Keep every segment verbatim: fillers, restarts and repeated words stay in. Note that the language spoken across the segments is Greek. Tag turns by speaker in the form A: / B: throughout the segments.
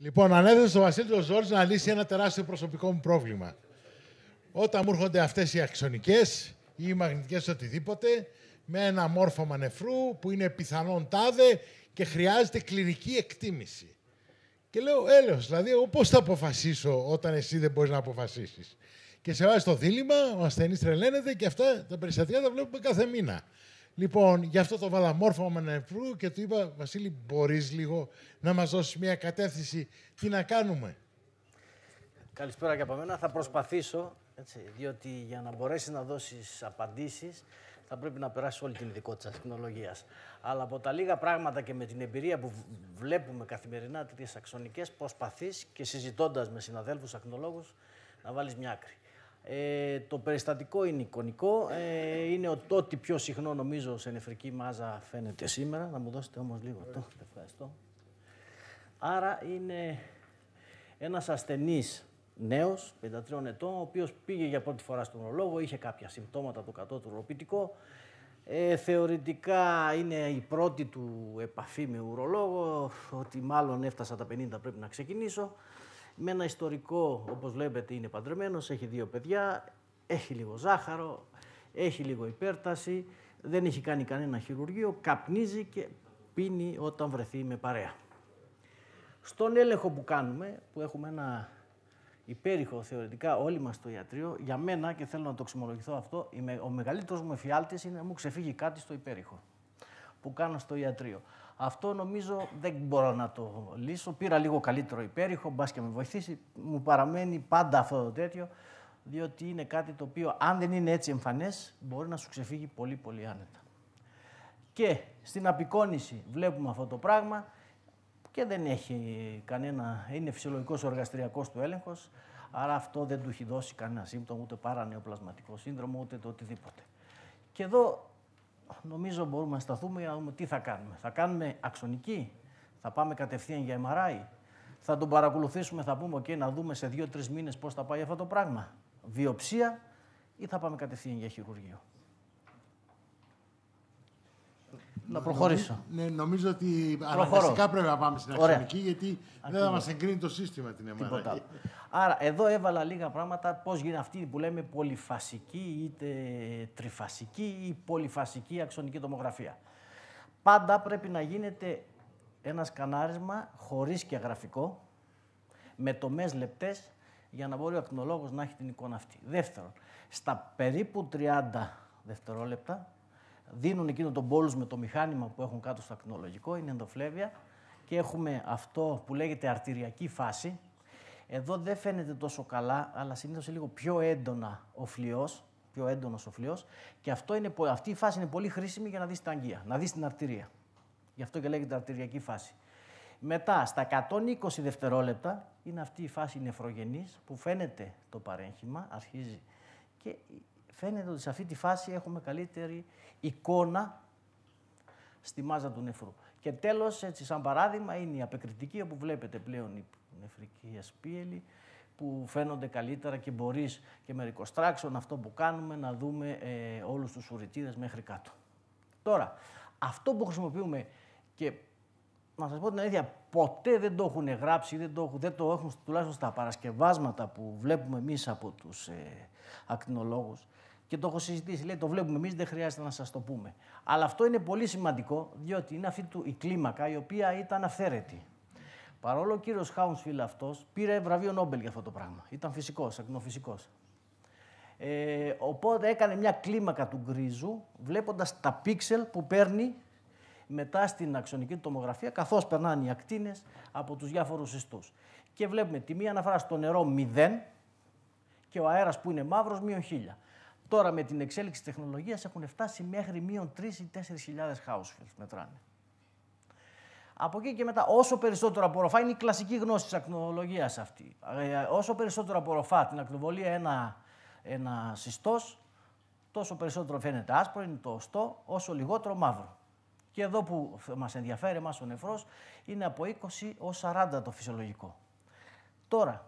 A: Λοιπόν, ανέθεσα στον Βασίλη τον Ζόρζ να λύσει ένα τεράστιο προσωπικό μου πρόβλημα. Όταν μου έρχονται αυτές οι αξονικές ή οι μαγνητικές οτιδήποτε, με ένα μόρφωμα νεφρού που είναι πιθανόν τάδε και χρειάζεται κλινική εκτίμηση. Και λέω, έλεος, δηλαδή, εγώ πώς θα αποφασίσω όταν εσύ δεν μπορείς να αποφασίσεις. Και σε βάζει το δίλημμα, ο ασθενής τρελαίνεται και αυτά τα περιστατικά τα βλέπουμε κάθε μήνα. Λοιπόν, γι' αυτό το βάλα μόρφωμα νεφρού και του είπα, Βασίλη, μπορείς λίγο να μας δώσεις μια κατεύθυνση, τι να κάνουμε.
B: Καλησπέρα και από μένα. Θα προσπαθήσω, έτσι, διότι για να μπορέσεις να δώσεις απαντήσεις, θα πρέπει να περάσεις όλη την ειδικότητα της ακτινολογίας. Αλλά από τα λίγα πράγματα και με την εμπειρία που βλέπουμε καθημερινά τις αξονικές, προσπαθείς και συζητώντας με συναδέλφους ακτινολόγους να βάλεις μια άκρη. Ε, το περιστατικό είναι εικονικό, ε, είναι το ότι πιο συχνό νομίζω σε νεφρική μάζα φαίνεται σήμερα. Να μου δώσετε όμως λίγο αυτό, ευχαριστώ. Άρα είναι ένας ασθενής νέος, πενήντα τριών ετών, ο οποίος πήγε για πρώτη φορά στον ουρολόγο, είχε κάποια συμπτώματα του κατώτερου ουροπητικό. Ε, θεωρητικά είναι η πρώτη του επαφή με ουρολόγο, ότι μάλλον έφτασα τα πενήντα, πρέπει να ξεκινήσω. Με ένα ιστορικό, όπως βλέπετε, είναι παντρεμένος, έχει δύο παιδιά, έχει λίγο ζάχαρο, έχει λίγο υπέρταση, δεν έχει κάνει κανένα χειρουργείο, καπνίζει και πίνει όταν βρεθεί με παρέα. Στον έλεγχο που κάνουμε, που έχουμε ένα υπέρηχο θεωρητικά όλοι μας στο ιατρείο, για μένα, και θέλω να το εξομολογηθώ αυτό, ο μεγαλύτερος μου εφιάλτης είναι να μου ξεφύγει κάτι στο υπέρηχο που κάνω στο ιατρείο. Αυτό νομίζω δεν μπορώ να το λύσω. Πήρα λίγο καλύτερο υπέρηχο, μπας και με βοηθήσει. Μου παραμένει πάντα αυτό το τέτοιο, διότι είναι κάτι το οποίο, αν δεν είναι έτσι εμφανές, μπορεί να σου ξεφύγει πολύ πολύ άνετα. Και στην απεικόνηση βλέπουμε αυτό το πράγμα και δεν έχει κανένα, είναι φυσιολογικός ο εργαστηριακός του έλεγχος, άρα αυτό δεν του έχει δώσει κανένα σύμπτωμα, ούτε παρανεοπλασματικό σύνδρομο, ούτε το οτιδήποτε. Και εδώ νομίζω μπορούμε να σταθούμε για να δούμε τι θα κάνουμε. Θα κάνουμε αξονική, θα πάμε κατευθείαν για εμ αρ άι, θα τον παρακολουθήσουμε, θα πούμε okay, να δούμε σε δύο τρεις μήνες πώς θα πάει αυτό το πράγμα. Βιοψία ή θα πάμε κατευθείαν για χειρουργείο. Να προχωρήσω.
A: Ναι, νομίζω ότι αναγκαστικά πρέπει να πάμε στην αξονική, γιατί Ακριβώς. δεν θα μας εγκρίνει το σύστημα την εμ αρ άι.
B: Άρα, εδώ έβαλα λίγα πράγματα πώς γίνεται αυτή που λέμε πολυφασική, είτε τριφασική ή πολυφασική αξονική τομογραφία. Πάντα πρέπει να γίνεται ένα σκανάρισμα χωρίς και γραφικό, με τομές λεπτές, για να μπορεί ο ακτινολόγος να έχει την εικόνα αυτή. Δεύτερον, στα περίπου τριάντα δευτερόλεπτα, δίνουν εκείνο τον μπόλους με το μηχάνημα που έχουν κάτω στο ακτινολογικό, είναι ενδοφλέβεια, και έχουμε αυτό που λέγεται αρτηριακή φάση. Εδώ δεν φαίνεται τόσο καλά, αλλά συνήθως είναι λίγο πιο έντονα ο φλοιός, πιο έντονος ο φλοιός, και αυτό είναι, αυτή η φάση είναι πολύ χρήσιμη για να δεις την αγγεία, να δεις την αρτηρία. Γι' αυτό και λέγεται αρτηριακή φάση. Μετά, στα εκατόν είκοσι δευτερόλεπτα, είναι αυτή η φάση νεφρογενής, που φαίνεται το παρέγχημα, αρχίζει και φαίνεται ότι σε αυτή τη φάση έχουμε καλύτερη εικόνα στη μάζα του νεφρού. Και τέλος, έτσι σαν παράδειγμα, είναι η απεκριτική, όπου βλέπετε πλέον η νεφρική ασπίελη, που φαίνονται καλύτερα και μπορείς και με ρικοστράξον αυτό που κάνουμε να δούμε ε, όλους τους ουρητίδες μέχρι κάτω. Τώρα, αυτό που χρησιμοποιούμε και να σας πω την αλήθεια, ποτέ δεν το έχουν γράψει, δεν το έχουν, δεν το έχουν τουλάχιστον στα παρασκευάσματα που βλέπουμε εμείς από τους ε, ακτινολόγους, και το έχω συζητήσει, λέει, το βλέπουμε εμείς, δεν χρειάζεται να σας το πούμε. Αλλά αυτό είναι πολύ σημαντικό, διότι είναι αυτή του, η κλίμακα, η οποία ήταν αυθαίρετη. Παρόλο ο κύριος Χάουνσφιλ αυτός πήρε βραβείο Νόμπελ για αυτό το πράγμα. Ήταν φυσικός, ακτινοφυσικός. Ε, οπότε έκανε μια κλίμακα του γκρίζου, βλέποντας τα πίξελ που παίρνει μετά στην αξονική τομογραφία, καθώς περνάνε οι ακτίνες από τους διάφορους ιστούς. Και βλέπουμε τη μία αναφορά στο νερό μηδέν και ο αέρας που είναι μαύρος μείον χίλια. Τώρα με την εξέλιξη της τεχνολογίας έχουν φτάσει μέχρι μείον τρεις ή τέσσερις χιλιάδες Χάουσφιλ μετράνε. Από εκεί και μετά, όσο περισσότερο απορροφά, είναι η κλασική γνώση της ακτινολογίας αυτή. Ε, όσο περισσότερο απορροφά την ακτινοβολία ένα, ένα ιστός, τόσο περισσότερο φαίνεται άσπρο, είναι το οστό, όσο λιγότερο μαύρο. Και εδώ που μας ενδιαφέρει εμάς ο νεφρός, είναι από είκοσι ως σαράντα το φυσιολογικό. Τώρα,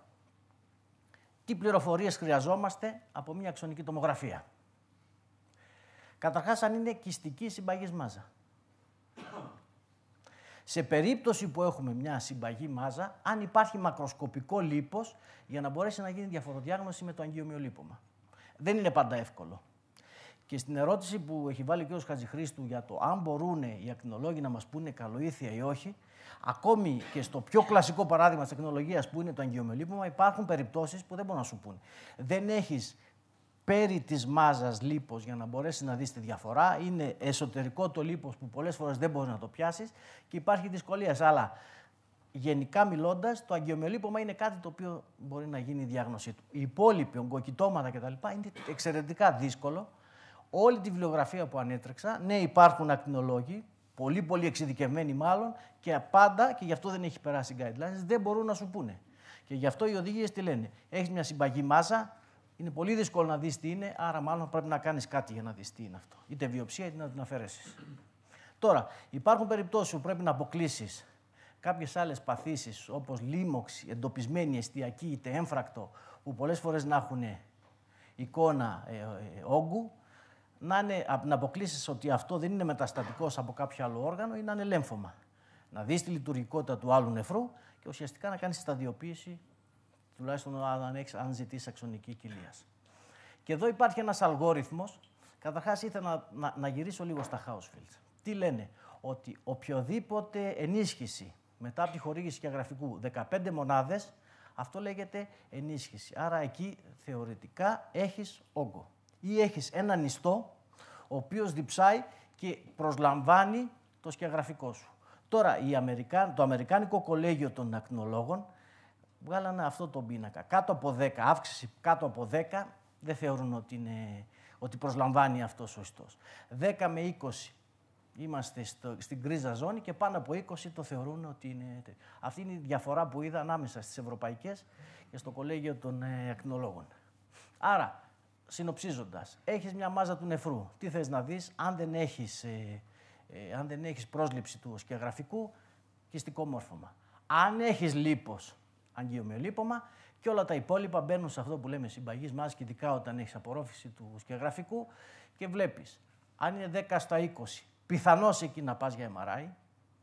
B: τι πληροφορίες χρειαζόμαστε από μια αξονική τομογραφία. Καταρχάς, αν είναι κυστική συμπαγής μάζα. Σε περίπτωση που έχουμε μια συμπαγή μάζα, αν υπάρχει μακροσκοπικό λίπος, για να μπορέσει να γίνει διαφοροδιάγνωση με το αγκιομυολίπομα. Δεν είναι πάντα εύκολο. Και στην ερώτηση που έχει βάλει ο κ. Χατζηχρήστου για το αν μπορούν οι ακτινολόγοι να μας πούνε καλοήθεια ή όχι, ακόμη και στο πιο κλασικό παράδειγμα της ακτινολογίας που είναι το αγκιομυολίπομα, υπάρχουν περιπτώσεις που δεν μπορούν να σου πούνε. Δεν έχεις πέρι της μάζας λίπος για να μπορέσεις να δεις τη διαφορά. Είναι εσωτερικό το λίπος που πολλές φορές δεν μπορείς να το πιάσεις και υπάρχει δυσκολία. Αλλά γενικά μιλώντας, το αγκιομυολίπομα είναι κάτι το οποίο μπορεί να γίνει η διάγνωσή του. Οι υπόλοιποι, ογκοκυτώματα κτλ. Είναι εξαιρετικά δύσκολο. Όλη τη βιβλιογραφία που ανέτρεξα, ναι, υπάρχουν ακτινολόγοι, πολύ πολύ εξειδικευμένοι μάλλον, και πάντα, και γι' αυτό δεν έχει περάσει guidelines, δεν μπορούν να σου πούνε. Και γι' αυτό οι οδηγίες τι λένε. Έχεις μια συμπαγή μάζα, είναι πολύ δύσκολο να δεις τι είναι, άρα μάλλον πρέπει να κάνεις κάτι για να δεις τι είναι αυτό. Είτε βιοψία είτε να την αφαιρέσεις. Τώρα, υπάρχουν περιπτώσεις που πρέπει να αποκλείσεις κάποιες άλλες παθήσεις, όπως λίμωξη, εντοπισμένη, εστιακή, είτε έμφρακτο, που πολλές φορές να έχουν εικόνα ε, ε, όγκου, να, είναι, να αποκλείσεις ότι αυτό δεν είναι μεταστατικός από κάποιο άλλο όργανο ή να είναι λέμφωμα. Να δεις τη λειτουργικότητα του άλλου νεφρού και ουσιαστικά να κάνεις σταδιοποίηση, τουλάχιστον αν, έχεις, αν ζητήσεις αξονική κοιλίας. Και εδώ υπάρχει ένας αλγόριθμος. Καταρχάς ήθελα να, να, να γυρίσω λίγο στα Hausfeld. Τι λένε, ότι οποιοδήποτε ενίσχυση μετά από τη χορήγηση σκιαγραφικού δεκαπέντε μονάδες, αυτό λέγεται ενίσχυση. Άρα εκεί θεωρητικά έχεις όγκο. Ή έχεις έναν ιστό, ο οποίος διψάει και προσλαμβάνει το σκιαγραφικό σου. Τώρα, η Αμερικα... το Αμερικάνικο Κολέγιο των Ακτινολόγων βγάλανε αυτό το πίνακα. Κάτω από δέκα, αύξηση κάτω από δέκα, δεν θεωρούν ότι, είναι... ότι προσλαμβάνει αυτός ο ιστός. δέκα με είκοσι είμαστε στο... στην γκρίζα ζώνη και πάνω από είκοσι το θεωρούν ότι είναι... Αυτή είναι η διαφορά που είδα ανάμεσα στις ευρωπαϊκές και στο Κολέγιο των ε, Ακτινολόγων. Άρα, συνοψίζοντας, έχεις μια μάζα του νεφρού. Τι θες να δεις, αν δεν έχεις, ε, ε, αν δεν έχεις πρόσληψη του σκιαγραφικού, κυστικό μόρφωμα. Αν έχεις λίπος, αγκιομυολίπομα, και όλα τα υπόλοιπα μπαίνουν σε αυτό που λέμε συμπαγής μάζας, και ειδικά όταν έχεις απορρόφηση του σκιαγραφικού και βλέπεις. Αν είναι δέκα στα είκοσι, πιθανώς εκεί να πας για εμ αρ άι.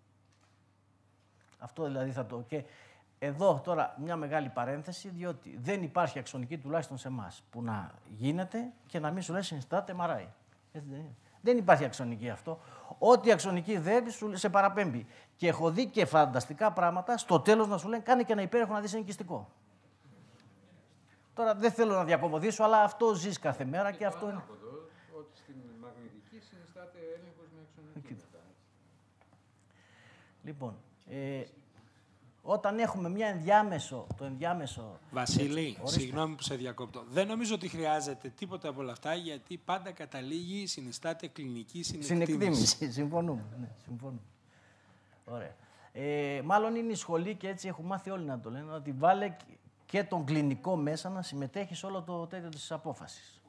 B: Αυτό δηλαδή θα το... Και εδώ τώρα μια μεγάλη παρένθεση, διότι δεν υπάρχει αξονική, τουλάχιστον σε εμάς, που να γίνεται και να μην σου λέει συνιστάται εμ αρ άι. Δεν υπάρχει αξονική αυτό. Ό,τι αξονική δεν σου σε παραπέμπει. Και έχω δει και φανταστικά πράγματα, στο τέλος να σου λένε κάνε και ένα υπέροχο να δεις είναι κυστικό. Τώρα δεν θέλω να διακομωδήσω, αλλά αυτό ζεις κάθε μέρα και, και αυτό είναι.
C: Ότι στην μαγνητική συνιστάται έλεγχος με αξονική.
B: Λοιπόν, ε, όταν έχουμε μια ενδιάμεσο, το ενδιάμεσο...
D: Βασίλη, έτσι, συγγνώμη που σε διακόπτω. Δεν νομίζω ότι χρειάζεται τίποτα από όλα αυτά, γιατί πάντα καταλήγει, συνιστάται κλινική συνεκτίμηση.
B: Συνεκτίμηση, συμφωνούμε. Ναι, συμφωνούμε. Ωραία. Ε, μάλλον είναι η σχολή και έτσι έχουν μάθει όλοι να το λένε, ότι βάλε και τον κλινικό μέσα να συμμετέχει σε όλο το τέτοιο της απόφασης.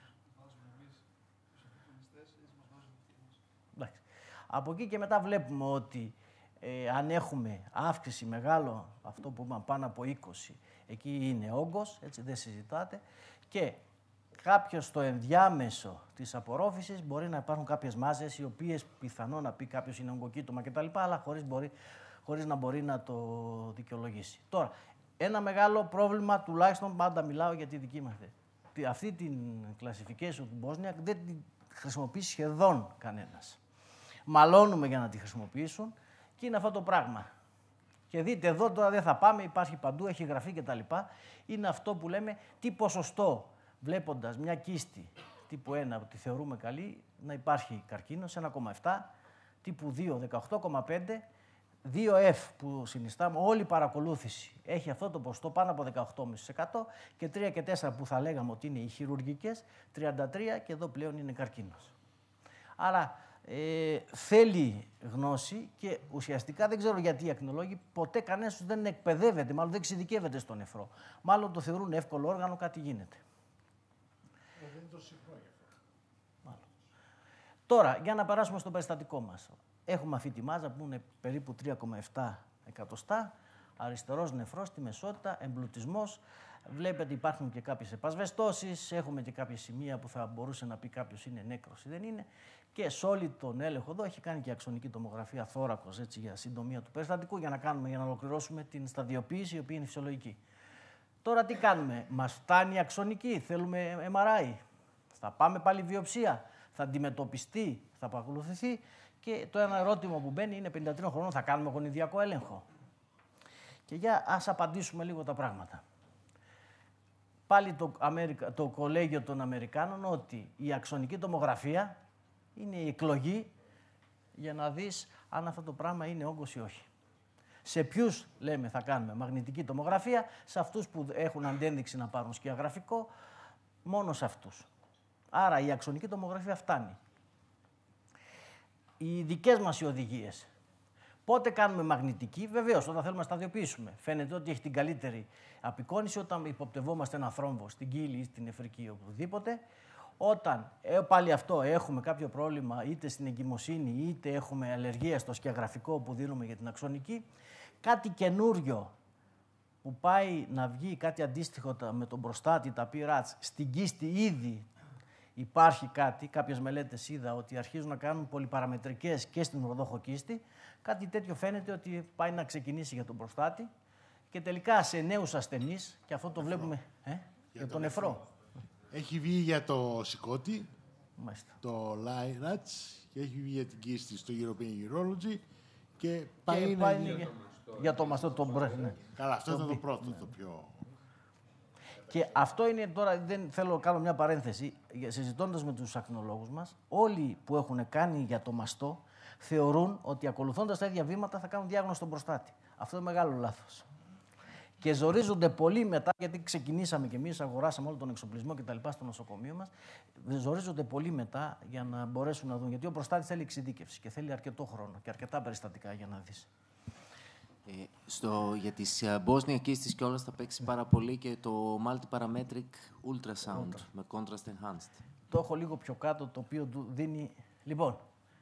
B: Εντάξει. Από εκεί και μετά βλέπουμε ότι Ε, αν έχουμε αύξηση μεγάλο, αυτό που είπαμε πάνω από είκοσι, εκεί είναι όγκος, έτσι δεν συζητάτε, και κάποιος στο ενδιάμεσο της απορρόφησης μπορεί να υπάρχουν κάποιες μάζες οι οποίες πιθανόν να πει κάποιος είναι ογκοκύττωμα κτλ, αλλά χωρίς, μπορεί, χωρίς να μπορεί να το δικαιολογήσει. Τώρα, ένα μεγάλο πρόβλημα, τουλάχιστον πάντα μιλάω για τη δική μας. Αυτή την classification του Bosniak δεν τη χρησιμοποιεί σχεδόν κανένας. Μαλώνουμε για να τη χρησιμοποιήσουν. Και είναι αυτό το πράγμα. Και δείτε εδώ, τώρα δεν θα πάμε, υπάρχει παντού, έχει γραφεί κτλ. Είναι αυτό που λέμε τι ποσοστό, βλέποντας μια κίστη τύπου ένα που τη θεωρούμε καλή, να υπάρχει καρκίνος, ένα κόμμα επτά, τύπου δύο, δεκαοκτώ κόμμα πέντε, δύο εφ που συνιστάμε, όλη η παρακολούθηση έχει αυτό το ποσοστό πάνω από δεκαοκτώ κόμμα πέντε τοις εκατό και τρία και τέσσερα που θα λέγαμε ότι είναι οι χειρουργικές, τριάντα τρία και εδώ πλέον είναι καρκίνος. Άρα, Ε, θέλει γνώση και ουσιαστικά δεν ξέρω γιατί οι ακτινολόγοι ποτέ κανένας τους δεν εκπαιδεύεται, μάλλον δεν εξειδικεύεται στο νεφρό. Μάλλον το θεωρούν εύκολο όργανο, κάτι γίνεται.
A: Ε, δεν είναι το συχνό γι' αυτό.
B: Μάλλον. Τώρα, για να περάσουμε στο περιστατικό μας. Έχουμε αυτή τη μάζα που είναι περίπου τρία κόμμα επτά εκατοστά. Αριστερός νεφρός, στη μεσότητα, εμπλουτισμός. Βλέπετε υπάρχουν και κάποιες επασβεστώσεις, έχουμε και κάποια σημεία που θα μπορούσε να πει κάποιος είναι νέκρος ή δεν είναι. Και σε όλη τον έλεγχο εδώ έχει κάνει και αξονική τομογραφία θώρακος, έτσι, για συντομία του περιστατικού, για να, κάνουμε, για να ολοκληρώσουμε την σταδιοποίηση, η οποία είναι φυσιολογική. Τώρα τι κάνουμε, μας φτάνει η αξονική, θέλουμε εμ αρ άι, θα πάμε πάλι βιοψία, θα αντιμετωπιστεί, θα παρακολουθηθεί. Και το ένα ερώτημα που μπαίνει είναι πενήντα τριών χρονών, θα κάνουμε γονιδιακό έλεγχο. Και για ας απαντήσουμε λίγο τα πράγματα. Πάλι το, Αμερικα, το κολέγιο των Αμερικάνων ότι η αξονική τομογραφία είναι η εκλογή για να δεις αν αυτό το πράγμα είναι όγκος ή όχι. Σε ποιους, λέμε, θα κάνουμε μαγνητική τομογραφία, σε αυτούς που έχουν αντένδειξη να πάρουν σκιαγραφικό, μόνο σε αυτούς. Άρα η αξονική τομογραφία φτάνει. Οι δικές μας οι οδηγίες. Πότε κάνουμε μαγνητική, βεβαίως, όταν θέλουμε να σταδιοποιήσουμε. Φαίνεται ότι έχει την καλύτερη απεικόνηση όταν υποπτευόμαστε ένα θρόμβο στην κύλη ή στην νεφρική οπουδήποτε. Όταν ε, πάλι αυτό έχουμε κάποιο πρόβλημα είτε στην εγκυμοσύνη είτε έχουμε αλλεργία στο σκιαγραφικό που δίνουμε για την αξονική, κάτι καινούριο που πάει να βγει, κάτι αντίστοιχο με τον προστάτη, τα πι ράτς, στην κίστη ήδη υπάρχει κάτι, κάποιες μελέτες είδα ότι αρχίζουν να κάνουν πολυπαραμετρικές και στην ορδόχο κίστη. Κάτι τέτοιο φαίνεται ότι πάει να ξεκινήσει για τον προστάτη και τελικά σε νέους ασθενείς, και αυτό το βλέπουμε ε, για, για τον νεφρό.
A: Έχει βγει για το σηκώτη,
B: Μάλιστα.
A: το Lyratz, και έχει βγει για την κίστη στο European Urology και πάει,
B: και
A: είναι
B: πάει
A: για...
B: για, για το μαστό, το μπρε, ναι.
A: Καλά, αυτό
B: το
A: ήταν
B: μπι,
A: το πρώτο,
B: ναι.
A: το πιο...
B: Και αυτό είναι τώρα, δεν θέλω να κάνω μια παρένθεση, συζητώντας με τους ακτινολόγους μας, όλοι που έχουν κάνει για το μαστό θεωρούν ότι ακολουθώντας τα ίδια βήματα θα κάνουν διάγνωση στον προστάτη. Αυτό είναι μεγάλο λάθος. Και ζορίζονται πολύ μετά, γιατί ξεκινήσαμε κι εμείς, αγοράσαμε όλο τον εξοπλισμό και τα λοιπά στο νοσοκομείο μας, ζορίζονται πολύ μετά για να μπορέσουν να δουν. Γιατί ο προστάτης θέλει εξειδίκευση και θέλει αρκετό χρόνο και αρκετά περιστατικά για να δεις.
E: Ε, στο, για τις Bosnia Kistis και όλα θα παίξει πάρα πολύ και το Multiparametric Ultrasound Ultra. με Contrast Enhanced.
B: Το έχω λίγο πιο κάτω, το οποίο του δίνει... Λοιπόν,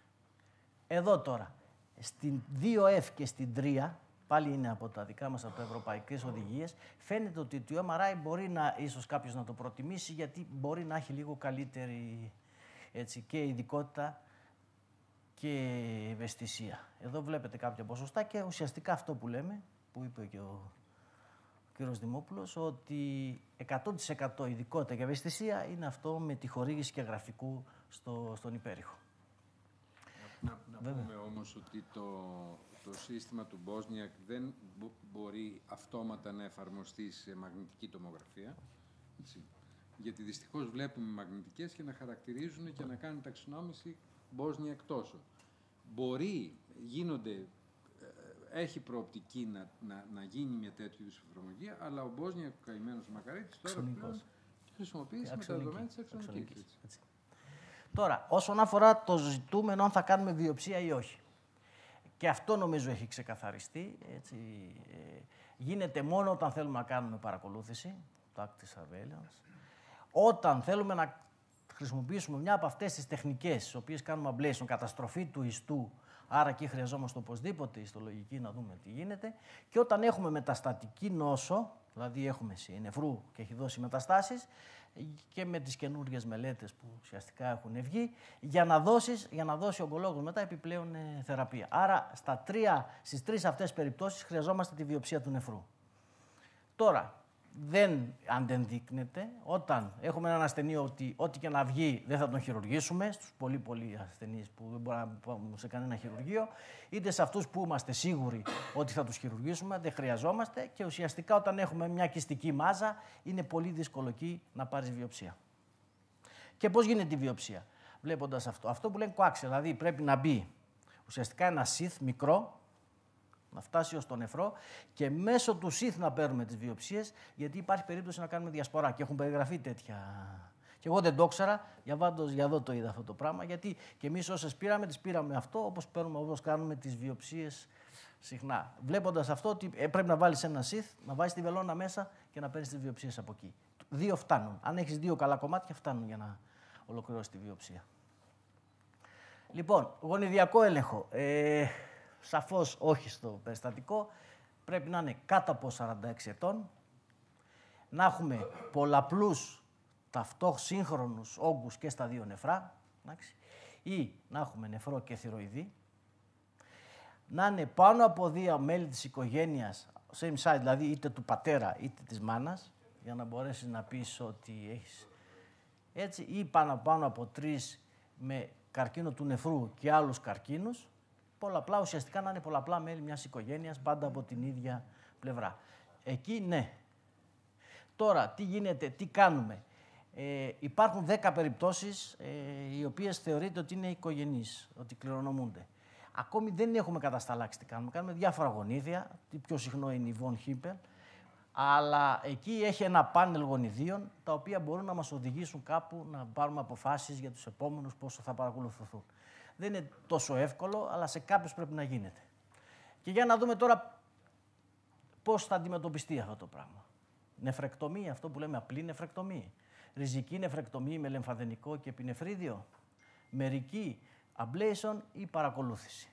B: εδώ τώρα, στην δύο εφ και στην τρία, πάλι είναι από τα δικά μας, από τα ευρωπαϊκές οδηγίες, φαίνεται ότι το εμ αρ άι μπορεί να, ίσως κάποιος να το προτιμήσει, γιατί μπορεί να έχει λίγο καλύτερη, έτσι, και ειδικότητα και ευαισθησία. Εδώ βλέπετε κάποια ποσοστά και ουσιαστικά αυτό που λέμε, που είπε και ο κύριος Δημόπουλος, ότι εκατό τοις εκατό ειδικότητα και ευαισθησία είναι αυτό με τη χορήγηση και γραφικού στο, στον υπέρηχο.
C: Να, να πούμε όμως ότι το, το σύστημα του Bosniak δεν μπο, μπορεί αυτόματα να εφαρμοστεί σε μαγνητική τομογραφία. Έτσι. Γιατί δυστυχώς βλέπουμε μαγνητικές και να χαρακτηρίζουν και να κάνουν ταξινόμηση Bosniak τόσο. Μπορεί, γίνονται, έχει προοπτική να, να, να γίνει μια τέτοιου είδους εφαρμογή, αλλά ο Bosniak, ο καημένος Μακαρίτης, τώρα πλέον χρησιμοποιήσει με τα δεδομένα της αξονικής.
B: Τώρα, όσον αφορά το ζητούμενο αν θα κάνουμε βιοψία ή όχι. Και αυτό νομίζω έχει ξεκαθαριστεί. Έτσι, ε, γίνεται μόνο όταν θέλουμε να κάνουμε παρακολούθηση, το active surveillance. Όταν θέλουμε να χρησιμοποιήσουμε μια από αυτές τις τεχνικές, τις οποίες κάνουμε ablation, καταστροφή του ιστού, άρα εκεί χρειαζόμαστε οπωσδήποτε ιστολογική να δούμε τι γίνεται. Και όταν έχουμε μεταστατική νόσο, δηλαδή έχουμε νεφρού και έχει δώσει μεταστάσεις, και με τις καινούργιες μελέτες που ουσιαστικά έχουν βγει, για να, δώσεις, για να δώσει ο ογκολόγος μετά επιπλέον ε, θεραπεία. Άρα στα τρία, στις τρεις αυτές περιπτώσεις χρειαζόμαστε τη βιοψία του νεφρού. Τώρα, δεν αντενδείκνεται όταν έχουμε έναν ασθενή ότι ό,τι και να βγει δεν θα τον χειρουργήσουμε, στους πολύ πολύ ασθενείς που δεν μπορεί να πάμε σε κανένα χειρουργείο, είτε σε αυτούς που είμαστε σίγουροι ότι θα τους χειρουργήσουμε, δεν χρειαζόμαστε, και ουσιαστικά όταν έχουμε μια κιστική μάζα είναι πολύ δύσκολο εκεί να πάρεις βιοψία. Και πώς γίνεται η βιοψία? Βλέποντας αυτό. Αυτό που λένε κοάξια, δηλαδή πρέπει να μπει ουσιαστικά ένα σιθ μικρό, να φτάσει ως το νεφρό και μέσω του σιθ να παίρνουμε τις βιοψίες, γιατί υπάρχει περίπτωση να κάνουμε διασπορά και έχουν περιγραφεί τέτοια. Και εγώ δεν το ήξερα, για βάντως, για εδώ το είδα αυτό το πράγμα, γιατί και εμείς όσες πήραμε, τις πήραμε αυτό, όπως παίρνουμε, όπως κάνουμε τις βιοψίες συχνά. Βλέποντας αυτό, ότι πρέπει να βάλεις ένα σιθ, να βάλεις τη βελόνα μέσα και να παίρνεις τις βιοψίες από εκεί. Δύο φτάνουν. Αν έχεις δύο καλά κομμάτια, φτάνουν για να ολοκληρώσεις τη βιοψία. Λοιπόν, γονιδιακό έλεγχο. Ε, Σαφώς όχι στο περιστατικό. πρέπει να είναι κάτω από σαράντα έξι ετών, να έχουμε πολλαπλούς ταυτόχρονα σύγχρονους όγκους και στα δύο νεφρά, εντάξει, ή να έχουμε νεφρό και θηροειδή, να είναι πάνω από δύο μέλη της οικογένειας, same side, δηλαδή είτε του πατέρα είτε της μάνας, για να μπορέσεις να πεις ότι έχεις έτσι, ή πάνω, πάνω από τρεις με καρκίνο του νεφρού και άλλους καρκίνους, πολλαπλά, ουσιαστικά να είναι πολλαπλά μέλη μιας οικογένειας, πάντα από την ίδια πλευρά. Εκεί ναι. Τώρα, τι γίνεται, τι κάνουμε. Ε, υπάρχουν δέκα περιπτώσεις ε, οι οποίες θεωρείται ότι είναι οικογενείς, ότι κληρονομούνται. Ακόμη δεν έχουμε κατασταλάξει τι κάνουμε. Κάνουμε διάφορα γονίδια, τι πιο συχνό είναι η Von Hippel, αλλά εκεί έχει ένα πάνελ γονιδίων, τα οποία μπορούν να μας οδηγήσουν κάπου να πάρουμε αποφάσεις για τους επόμενους πόσο θα παρακολουθηθούν. Δεν είναι τόσο εύκολο, αλλά σε κάποιους πρέπει να γίνεται. Και για να δούμε τώρα πώς θα αντιμετωπιστεί αυτό το πράγμα. Νεφρεκτομή, αυτό που λέμε απλή νεφρεκτομή. Ριζική νεφρεκτομή με λεμφαδενικό και επινεφρίδιο. Μερική ablation ή παρακολούθηση.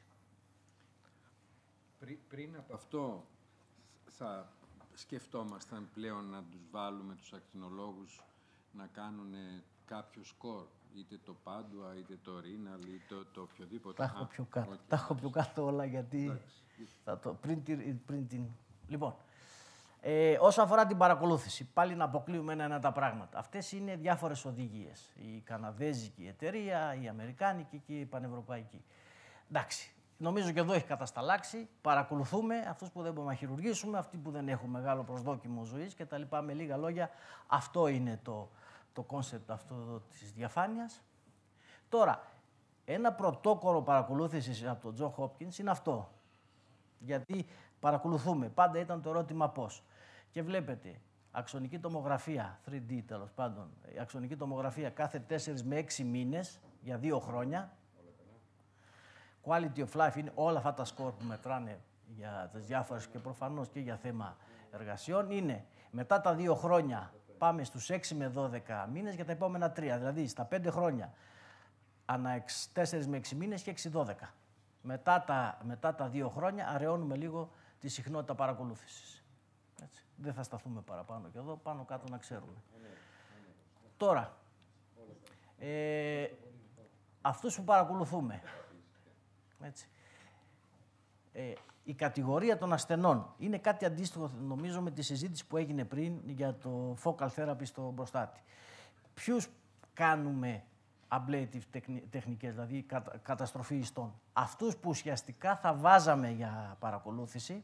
C: Πρι, πριν από αυτό θα σκεφτόμασταν πλέον να τους βάλουμε τους ακτινολόγους να κάνουν κάποιο σκορ, είτε το Πάντουα, είτε το Ρίναλ, είτε το, το οποιοδήποτε.
B: Τα έχω πιο κάτω, okay. Τα έχω πιο κάτω όλα γιατί θα το, πριν, πριν την... Λοιπόν, ε, όσον αφορά την παρακολούθηση, πάλι να αποκλείουμε ένα-ένα τα πράγματα. Αυτές είναι διάφορες οδηγίες. Η καναδέζικη εταιρεία, η αμερικάνικη και η πανευρωπαϊκή. Εντάξει. Νομίζω και εδώ έχει κατασταλάξει. Παρακολουθούμε αυτούς που δεν μπορούμε να χειρουργήσουμε, αυτοί που δεν έχουν μεγάλο προσδόκιμο ζωής κτλ. Με λίγα λόγια, αυτό είναι το, το concept αυτό της διαφάνειας. Τώρα, ένα πρωτόκολλο παρακολούθησης από τον Τζον Χόπκινς είναι αυτό. Γιατί παρακολουθούμε. Πάντα ήταν το ερώτημα πώς. Και βλέπετε, αξονική τομογραφία, θρι ντι τέλος πάντων, η αξονική τομογραφία κάθε τέσσερις με έξι μήνες για δύο χρόνια. Quality of life είναι όλα αυτά τα σκορ που μετράνε για τις διάφορες και προφανώς και για θέμα εργασιών. Είναι μετά τα δύο χρόνια πάμε στους έξι με δώδεκα μήνες για τα επόμενα τρία. Δηλαδή στα πέντε χρόνια ανά τέσσερις με έξι μήνες και έξι δώδεκα. Μετά τα, μετά τα δύο χρόνια αραιώνουμε λίγο τη συχνότητα παρακολούθησης. Έτσι. Δεν θα σταθούμε παραπάνω και εδώ, πάνω κάτω να ξέρουμε. Τώρα, ε, αυτούς που παρακολουθούμε, έτσι. Ε, η κατηγορία των ασθενών είναι κάτι αντίστοιχο, νομίζω, με τη συζήτηση που έγινε πριν για το focal therapy στο προστάτη. Ποιους κάνουμε ablative τεχνικές, δηλαδή κατα, καταστροφή ιστών. Αυτούς που ουσιαστικά θα βάζαμε για παρακολούθηση.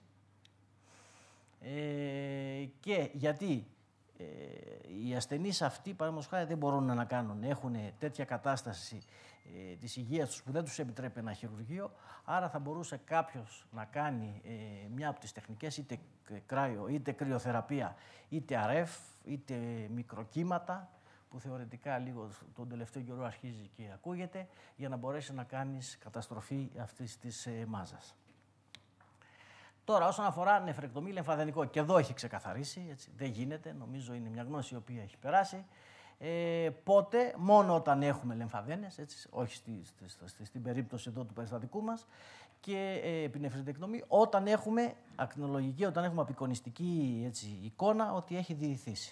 B: Ε, και γιατί ε, οι ασθενείς αυτοί, παραδείγματος χάρη, δεν μπορούν να κάνουν. Έχουν τέτοια κατάσταση ε, της υγείας τους που δεν τους επιτρέπει ένα χειρουργείο, άρα θα μπορούσε κάποιος να κάνει ε, μια από τις τεχνικές, είτε κράιο, είτε κρυοθεραπεία, είτε αρ εφ, είτε μικροκύματα, που θεωρητικά λίγο τον τελευταίο καιρό αρχίζει και ακούγεται, για να μπορέσει να κάνεις καταστροφή αυτής της ε, μάζας. Τώρα, όσον αφορά νεφρεκτομή λεμφαδενικό, και εδώ έχει ξεκαθαρίσει, έτσι, δεν γίνεται, νομίζω είναι μια γνώση η οποία έχει περάσει. Ε, πότε, μόνο όταν έχουμε λεμφαδένες, έτσι, όχι στη, στη, στη, στην περίπτωση εδώ του περιστατικού μας, και ε, επινεφριτεκτομή, όταν έχουμε ακτινολογική, όταν έχουμε απεικονιστική, έτσι, εικόνα ότι έχει διηθήσει.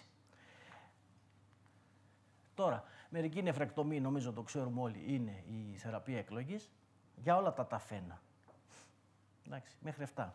B: Τώρα, μερική νεφρεκτομή, νομίζω το ξέρουμε όλοι, είναι η θεραπεία εκλογής για όλα τα ταφένα. Εντάξει, μέχρι αυτά.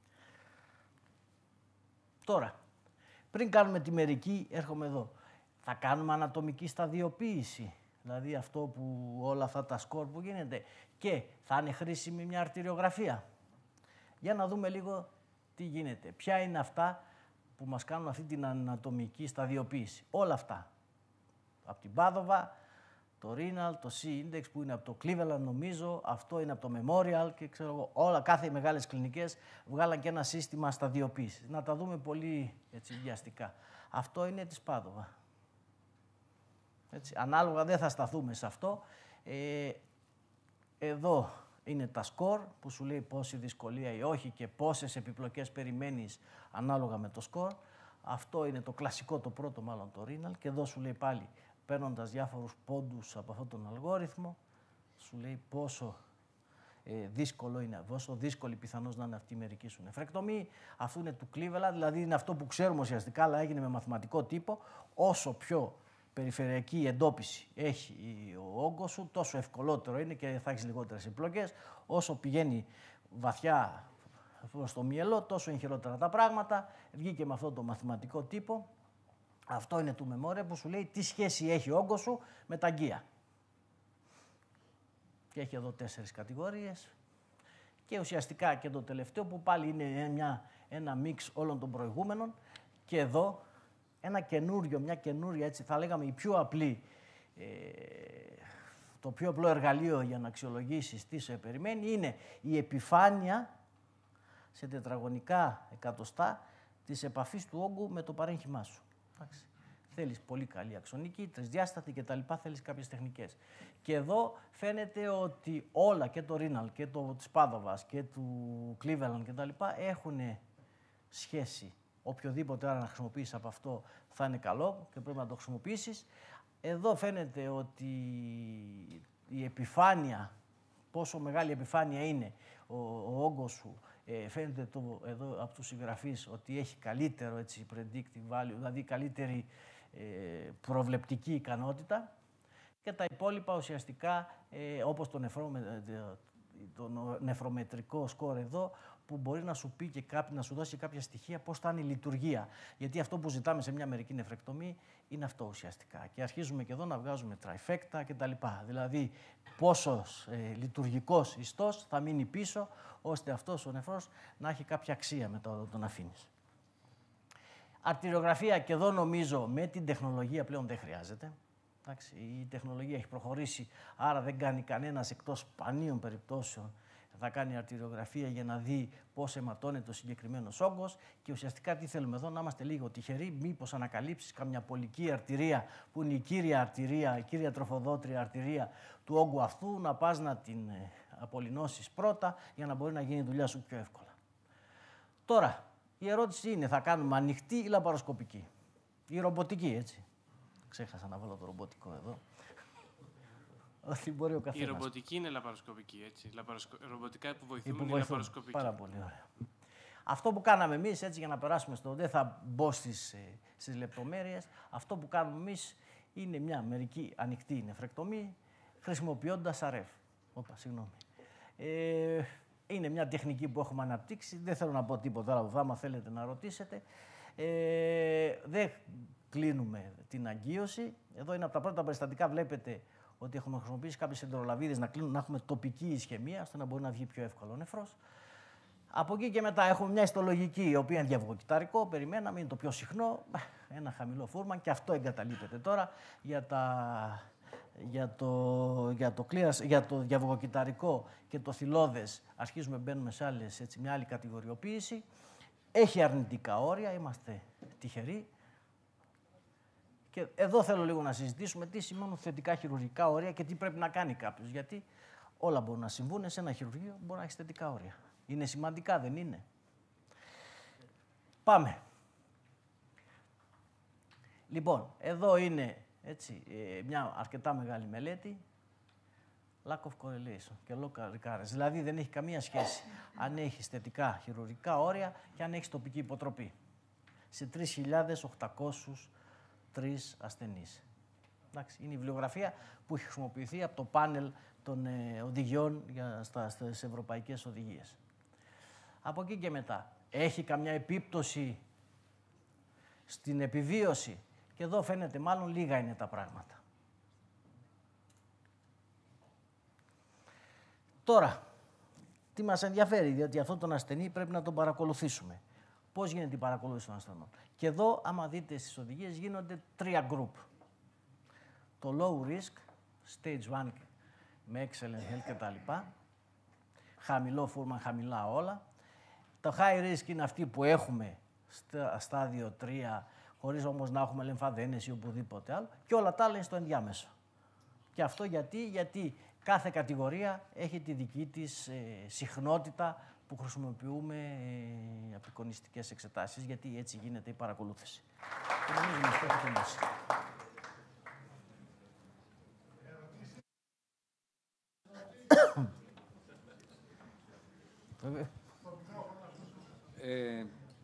B: Τώρα, πριν κάνουμε τη μερική, έρχομαι εδώ. Θα κάνουμε ανατομική σταδιοποίηση, δηλαδή αυτό που όλα αυτά τα σκορ που γίνεται, και θα είναι χρήσιμη μια αρτηριογραφία. Για να δούμε λίγο τι γίνεται. Ποια είναι αυτά που μας κάνουν αυτή την ανατομική σταδιοποίηση. Όλα αυτά. Από την Πάδοβα, το Renal, το C-Index που είναι από το Cleveland νομίζω, αυτό είναι από το Memorial και ξέρω εγώ, όλα, κάθε οι μεγάλες κλινικές βγάλαν και ένα σύστημα σταδιοποίησης. Να τα δούμε πολύ έτσι βιαστικά. Αυτό είναι της Πάδοβα. Έτσι, ανάλογα δεν θα σταθούμε σε αυτό. Ε, εδώ είναι τα σκορ που σου λέει πόση δυσκολία ή όχι και πόσες επιπλοκές περιμένεις ανάλογα με το σκορ. Αυτό είναι το κλασικό, το πρώτο μάλλον το Renal και εδώ σου λέει πάλι παίρνοντας διάφορους πόντους από αυτόν τον αλγόριθμο, σου λέει πόσο ε, δύσκολο είναι, όσο δύσκολη πιθανώς να είναι αυτή η μερική σου νεφρεκτομή. Αυτό είναι του Cleveland, δηλαδή είναι αυτό που ξέρουμε ουσιαστικά, αλλά έγινε με μαθηματικό τύπο. Όσο πιο περιφερειακή εντόπιση έχει ο όγκος σου, τόσο ευκολότερο είναι και θα έχεις λιγότερες επιπλοκές. Όσο πηγαίνει βαθιά στο μυαλό, τόσο είναι χειρότερα τα πράγματα. Βγήκε με αυτό το μαθηματικό τύπο. Αυτό είναι του Μεμόρια που σου λέει τι σχέση έχει ο όγκος σου με τα αγκία. Και έχει εδώ τέσσερις κατηγορίες. Και ουσιαστικά και το τελευταίο που πάλι είναι μια, ένα μίξ όλων των προηγούμενων. Και εδώ ένα καινούριο, μια καινούρια, έτσι θα λέγαμε η πιο απλή, ε, το πιο απλό εργαλείο για να αξιολογήσεις τι σε περιμένει είναι η επιφάνεια σε τετραγωνικά εκατοστά της επαφής του όγκου με το παρέγχημά σου. Εντάξει. Θέλεις πολύ καλή αξονική, τρισδιάστατη κτλ. Θέλεις κάποιες τεχνικές. Και εδώ φαίνεται ότι όλα και το Ρίναλ και το της Πάδοβας και του Cleveland κτλ. Έχουν σχέση. Οποιοδήποτε άρα να χρησιμοποιήσεις από αυτό θα είναι καλό και πρέπει να το χρησιμοποιήσεις. Εδώ φαίνεται ότι η επιφάνεια, πόσο μεγάλη επιφάνεια είναι ο, ο όγκος σου, ε, φαίνεται το, εδώ από τους συγγραφείς ότι έχει καλύτερο έτσι, predictive value, δηλαδή καλύτερη ε, προβλεπτική ικανότητα. Και τα υπόλοιπα ουσιαστικά, ε, όπως το, νεφρόμε, το νεφρομετρικό σκορ εδώ, που μπορεί να σου πει και κάποι, να σου δώσει κάποια στοιχεία πώς θα είναι η λειτουργία. Γιατί αυτό που ζητάμε σε μια μερική νεφρεκτομή είναι αυτό ουσιαστικά. Και αρχίζουμε και εδώ να βγάζουμε τριφέκτα κτλ. Δηλαδή πόσος ε, λειτουργικός ιστός θα μείνει πίσω, ώστε αυτός ο νεφρός να έχει κάποια αξία μετά όταν τον αφήνεις. Αρτηριογραφία και εδώ νομίζω με την τεχνολογία πλέον δεν χρειάζεται. Εντάξει, η τεχνολογία έχει προχωρήσει, άρα δεν κάνει κανένας εκτός σπανίων περιπτώσεων θα κάνει αρτηριογραφία για να δει πώς αιματώνεται ο συγκεκριμένος όγκος και ουσιαστικά τι θέλουμε εδώ, να είμαστε λίγο τυχεροί, μήπως ανακαλύψεις καμιά πολική αρτηρία που είναι η κύρια αρτηρία, η κύρια τροφοδότρια αρτηρία του όγκου αυτού, να πας να την απολυνώσεις πρώτα για να μπορεί να γίνει η δουλειά σου πιο εύκολα. Τώρα, η ερώτηση είναι, θα κάνουμε ανοιχτή ή λαπαροσκοπική? Ή ρομποτική, έτσι. Ξέχασα να βάλω το ρομποτικό εδώ. Ότι μπορεί ο καθένας.
F: Η ρομποτική είναι λαπαροσκοπική, έτσι. Λαπαροσκο... Ρομποτικά που βοηθούν,
B: που
F: είναι
B: βοηθούν.
F: λαπαροσκοπική.
B: Πάρα πολύ ωραία. Αυτό που κάναμε εμείς, έτσι για να περάσουμε στο... Δεν θα μπω στις, στις λεπτομέρειες. Αυτό που κάνουμε εμείς είναι μια μερική ανοιχτή νεφρεκτομή χρησιμοποιώντας αρεφ. Όπα, συγγνώμη. Ε, είναι μια τεχνική που έχουμε αναπτύξει. Δεν θέλω να πω τίποτα άλλο από άμα θέλετε να ρωτήσετε. Ε, δεν κλείνουμε την αγκίωση. Εδώ είναι από τα πρώτα περιστατικά, βλέπετε ότι έχουμε χρησιμοποιήσει κάποιες εντερολαβίδες να κλείνουν, να έχουμε τοπική ισχυμία, ώστε να μπορεί να βγει πιο εύκολο ο νεφρός. Από εκεί και μετά έχουμε μια ιστολογική, η οποία είναι διαβγοκυταρικό, περιμέναμε, είναι το πιο συχνό, ένα χαμηλό φούρμαν και αυτό εγκαταλείπεται τώρα για, τα, για, το, για, το, κλήρας, για το διαβγοκυταρικό και το θυλώδες. Αρχίζουμε, μπαίνουμε σε άλλες, έτσι, μια άλλη κατηγοριοποίηση. Έχει αρνητικά όρια, είμαστε τυχεροί. Και εδώ θέλω λίγο να συζητήσουμε τι σημαίνουν θετικά χειρουργικά όρια και τι πρέπει να κάνει κάποιος. Γιατί όλα μπορούν να συμβούν σε ένα χειρουργείο, μπορεί να έχει θετικά όρια. Είναι σημαντικά, δεν είναι? Πάμε. Λοιπόν, εδώ είναι έτσι, μια αρκετά μεγάλη μελέτη. Lack of correlation και local recurrence. Δηλαδή δεν έχει καμία σχέση αν έχει θετικά χειρουργικά όρια και αν έχει τοπική υποτροπή. Σε τρεις χιλιάδες οκτακόσιους τρεις ασθενείς. Εντάξει, είναι η βιβλιογραφία που έχει χρησιμοποιηθεί από το πάνελ των ε, οδηγιών για, στα, στις ευρωπαϊκές οδηγίες. Από εκεί και μετά, έχει καμιά επίπτωση στην επιβίωση? Και εδώ φαίνεται μάλλον λίγα είναι τα πράγματα. Τώρα, τι μας ενδιαφέρει, διότι αυτόν τον ασθενή πρέπει να τον παρακολουθήσουμε. Πώς γίνεται η παρακολούθηση των ασθενών? Και εδώ, άμα δείτε στις οδηγίες, γίνονται τρία group. Το low risk, stage one με excellent health κτλ. Χαμηλό φούρμα, χαμηλά όλα. Το high risk είναι αυτοί που έχουμε στα στάδιο τρία, χωρίς όμως να έχουμε λεμφαδένες ή οπουδήποτε άλλο. Και όλα τα άλλα είναι στο ενδιάμεσο. Και αυτό γιατί, γιατί κάθε κατηγορία έχει τη δική της ε, συχνότητα που χρησιμοποιούμε ε, απεικονιστικές εξετάσεις, γιατί έτσι γίνεται η παρακολούθηση. Και νομίζω μας το έχω τελειώσει.
C: Ε,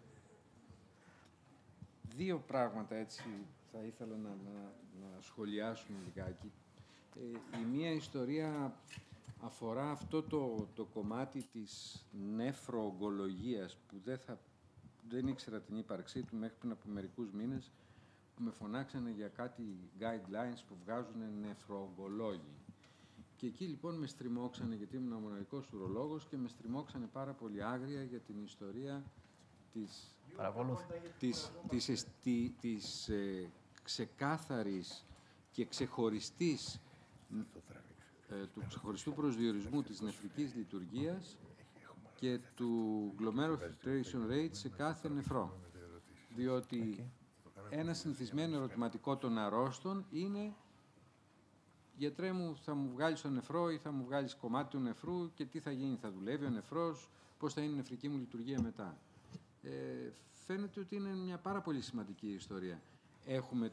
C: δύο πράγματα έτσι θα ήθελα να, να, να σχολιάσουμε λιγάκι. Ε, η μία ιστορία αφορά αυτό το, το κομμάτι της νεφροογκολογίας που δεν, θα, δεν ήξερα την ύπαρξή του μέχρι πριν από μερικούς μήνες, που με φωνάξανε για κάτι guidelines που βγάζουν νεφροογκολόγοι. Και εκεί λοιπόν με στριμώξανε, γιατί ήμουν ο μοναδικός ουρολόγος, και με στριμώξανε πάρα πολύ άγρια για την ιστορία της, της, της, της, της, της ε, ξεκάθαρης και ξεχωριστής, ε, του ξεχωριστού προσδιορισμού της νεφρικής λειτουργίας και του glomerular filtration rate σε κάθε νεφρό. Διότι ένα συνηθισμένο ερωτηματικό των αρρώστων είναι «Γιατρέ μου, θα μου βγάλεις το νεφρό ή θα μου βγάλεις κομμάτι του νεφρού και τι θα γίνει, θα δουλεύει ο νεφρός, πώς θα είναι η νεφρική μου λειτουργία μετά». Ε, φαίνεται ότι είναι μια πάρα πολύ σημαντική ιστορία. Έχουμε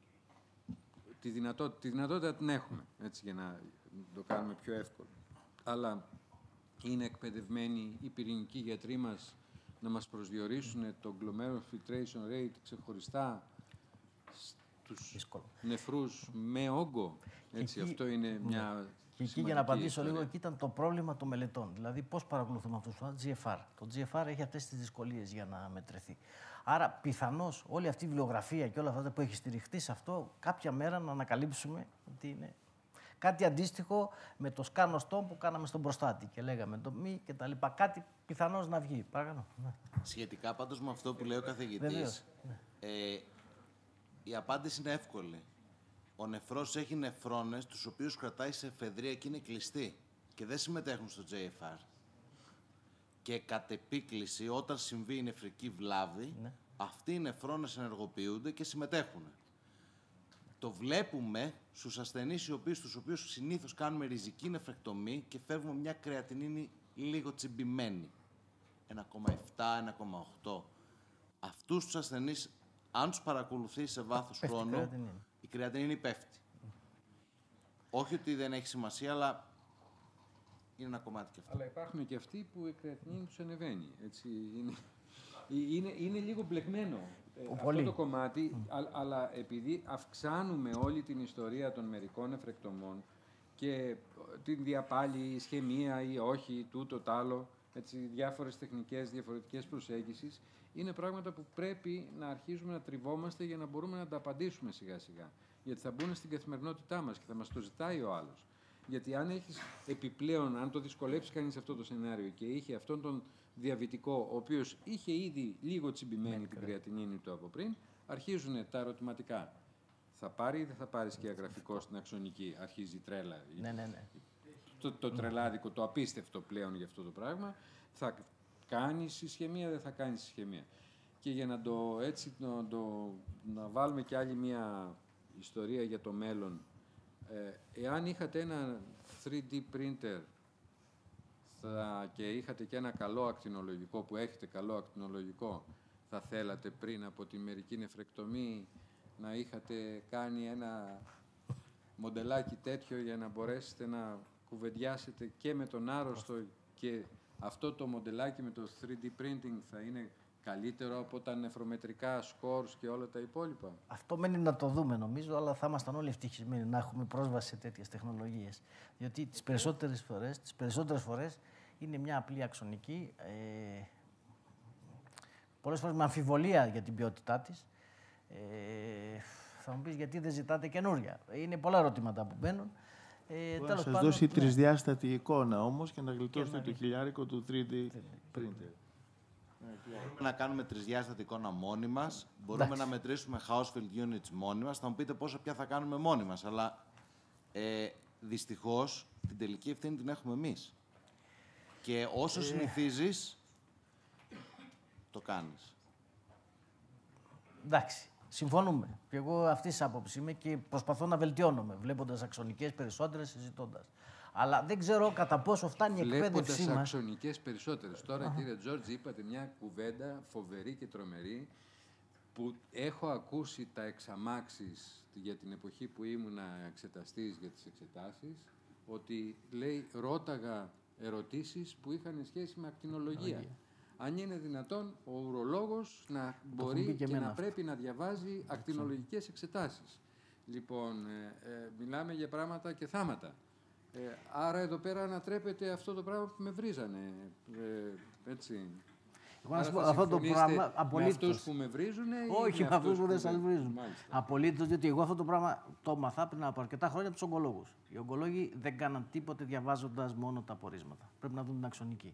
C: τη δυνατότητα, τη δυνατότητα την έχουμε, έτσι, για να το κάνουμε πιο εύκολο. Αλλά είναι εκπαιδευμένοι οι πυρηνικοί γιατροί μας να μας προσδιορίσουν το glomerular filtration rate ξεχωριστά στους Δύσκολο. νεφρούς με όγκο. Έτσι, εκεί, αυτό είναι μια
B: και εκεί, για να απαντήσω ιστορία. λίγο, εκεί ήταν το πρόβλημα των μελετών. Δηλαδή, πώς παρακολουθούμε αυτούς τους τζι εφ αρ. Το τζι εφ αρ έχει αυτές τις δυσκολίες για να μετρηθεί. Άρα, πιθανώς όλη αυτή η βιβλιογραφία και όλα αυτά που έχει στηριχτεί σε αυτό, κάποια μέρα να ανακαλύψουμε ότι είναι κάτι αντίστοιχο με το σκάνοστό που κάναμε στον προστάτη και λέγαμε το μη και τα λοιπά. Κάτι πιθανώς να βγει. Παρακαλώ.
G: Σχετικά πάντως με αυτό που λέει ο καθηγητής, ε, η απάντηση είναι εύκολη. Ο νεφρός έχει νεφρώνες, τους οποίους κρατάει σε εφεδρεία και είναι κλειστοί και δεν συμμετέχουν στο τζι εφ αρ. Και κατ' επίκληση, όταν συμβεί η νεφρική βλάβη, ναι. αυτοί οι νεφρώνες ενεργοποιούνται και συμμετέχουν. Το βλέπουμε στους ασθενείς οι οποίους, στους οποίους συνήθως κάνουμε ριζική νεφρεκτομή και φεύγουμε μια κρεατινίνη λίγο τσιμπημένη. ένα κόμμα επτά, ένα κόμμα οκτώ. Αυτούς τους ασθενείς, αν τους παρακολουθεί σε βάθος πέφτει χρόνου, κρεατινίνη. η κρεατινίνη πέφτει. Όχι ότι δεν έχει σημασία, αλλά είναι ένα κομμάτι και αυτό.
C: Αλλά υπάρχουν και αυτοί που η κρεατινίνη τους ανεβαίνει. Έτσι, είναι, είναι, είναι λίγο μπλεγμένο αυτό πολύ. το κομμάτι, mm. α, αλλά επειδή αυξάνουμε όλη την ιστορία των μερικών νεφρεκτομών και την διαπάλη, ισχαιμία ή όχι, τούτο, τ' άλλο, έτσι, διάφορες τεχνικές, διαφορετικές προσέγγισεις, είναι πράγματα που πρέπει να αρχίζουμε να τριβόμαστε για να μπορούμε να τα απαντήσουμε σιγά-σιγά. Γιατί θα μπουν στην καθημερινότητά μας και θα μας το ζητάει ο άλλος. Γιατί αν έχεις επιπλέον, αν το δυσκολέψει κανείς αυτό το σενάριο και είχε αυτόν τον διαβητικό, ο οποίος είχε ήδη λίγο τσιμπημένη ναι, την κρεατινίνη του από πριν, αρχίζουν τα ερωτηματικά. Θα πάρει ή δεν θα πάρει σκιαγραφικό στην αξονική, αρχίζει η τρέλα.
B: Ναι, ναι, ναι.
C: Το, το τρελάδικο, το απίστευτο πλέον για αυτό το πράγμα. Θα κάνεις ισχαιμία, δεν θα κάνεις ισχαιμία. Και για να το έτσι, να, το, να βάλουμε κι άλλη μια ιστορία για το μέλλον, ε, εάν είχατε ένα θρι ντι printer θα, και είχατε και ένα καλό ακτινολογικό, που έχετε καλό ακτινολογικό, θα θέλατε πριν από τη μερική νεφρεκτομή να είχατε κάνει ένα μοντελάκι τέτοιο για να μπορέσετε να κουβεντιάσετε και με τον άρρωστο και αυτό το μοντελάκι με το θρι ντι printing θα είναι καλύτερο από τα νεφρομετρικά scores και όλα τα υπόλοιπα.
B: Αυτό μένει να το δούμε νομίζω, αλλά θα ήμασταν όλοι ευτυχισμένοι να έχουμε πρόσβαση σε τέτοιες τεχνολογίες. Διότι τις περισσότερες φορές, τις περισσότερες φορές είναι μια απλή αξονική, ε, πολλές φορές με αμφιβολία για την ποιότητά της. Ε, θα μου πεις γιατί δεν ζητάτε καινούρια. Είναι πολλά ερωτήματα που μπαίνουν.
H: Ε, να σας δώσει ναι. τρισδιάστατη εικόνα όμως και να γλιτώσετε το χιλιάρικο του θρι ντι printer.
G: Μπορούμε να κάνουμε τρισδιάστατη εικόνα μόνοι μας, μπορούμε Εντάξει. να μετρήσουμε Housefield units μόνοι μας, θα μου πείτε πόσα πια θα κάνουμε μόνοι μας, αλλά ε, δυστυχώς την τελική ευθύνη την έχουμε εμείς. Και όσο ε... συνηθίζεις, το κάνεις.
B: Εντάξει. Συμφωνούμε. Και εγώ αυτή τη άποψη είμαι και προσπαθώ να βελτιώνομαι, βλέποντας αξονικές περισσότερες, συζητώντας. Αλλά δεν ξέρω κατά πόσο φτάνει η εκπαίδευσή μας.
C: Βλέποντας αξονικές περισσότερες. Τώρα, uh-huh. κύριε Τζόρτζ, είπατε μια κουβέντα φοβερή και τρομερή που έχω ακούσει τα εξαμάξεις για την εποχή που ήμουνα εξεταστής για τις εξετάσεις, ότι λέει, ρώταγα ερωτήσεις που είχαν σχέση με ακτινολογία. Αν είναι δυνατόν ο ουρολόγος να μπορεί και, και να αυτό. πρέπει να διαβάζει ακτινολογικές εξετάσεις. Λοιπόν, ε, ε, μιλάμε για πράγματα και θάματα. Ε, άρα εδώ πέρα ανατρέπεται αυτό το πράγμα που με βρίζανε. Ε, έτσι.
B: Εγώ να σου πω αυτό το πράγμα απολύτως.
C: Με αυτούς που με βρίζουν ή
B: όχι, με αυτούς που δεν σας βρίζουν.
C: Μάλιστα.
B: Απολύτως, διότι εγώ αυτό το πράγμα το μαθα πριν από αρκετά χρόνια από τους ογκολόγους. Οι ογκολόγοι δεν κάναν τίποτε διαβάζοντας μόνο τα απορίσματα. Πρέπει να δουν την αξονική.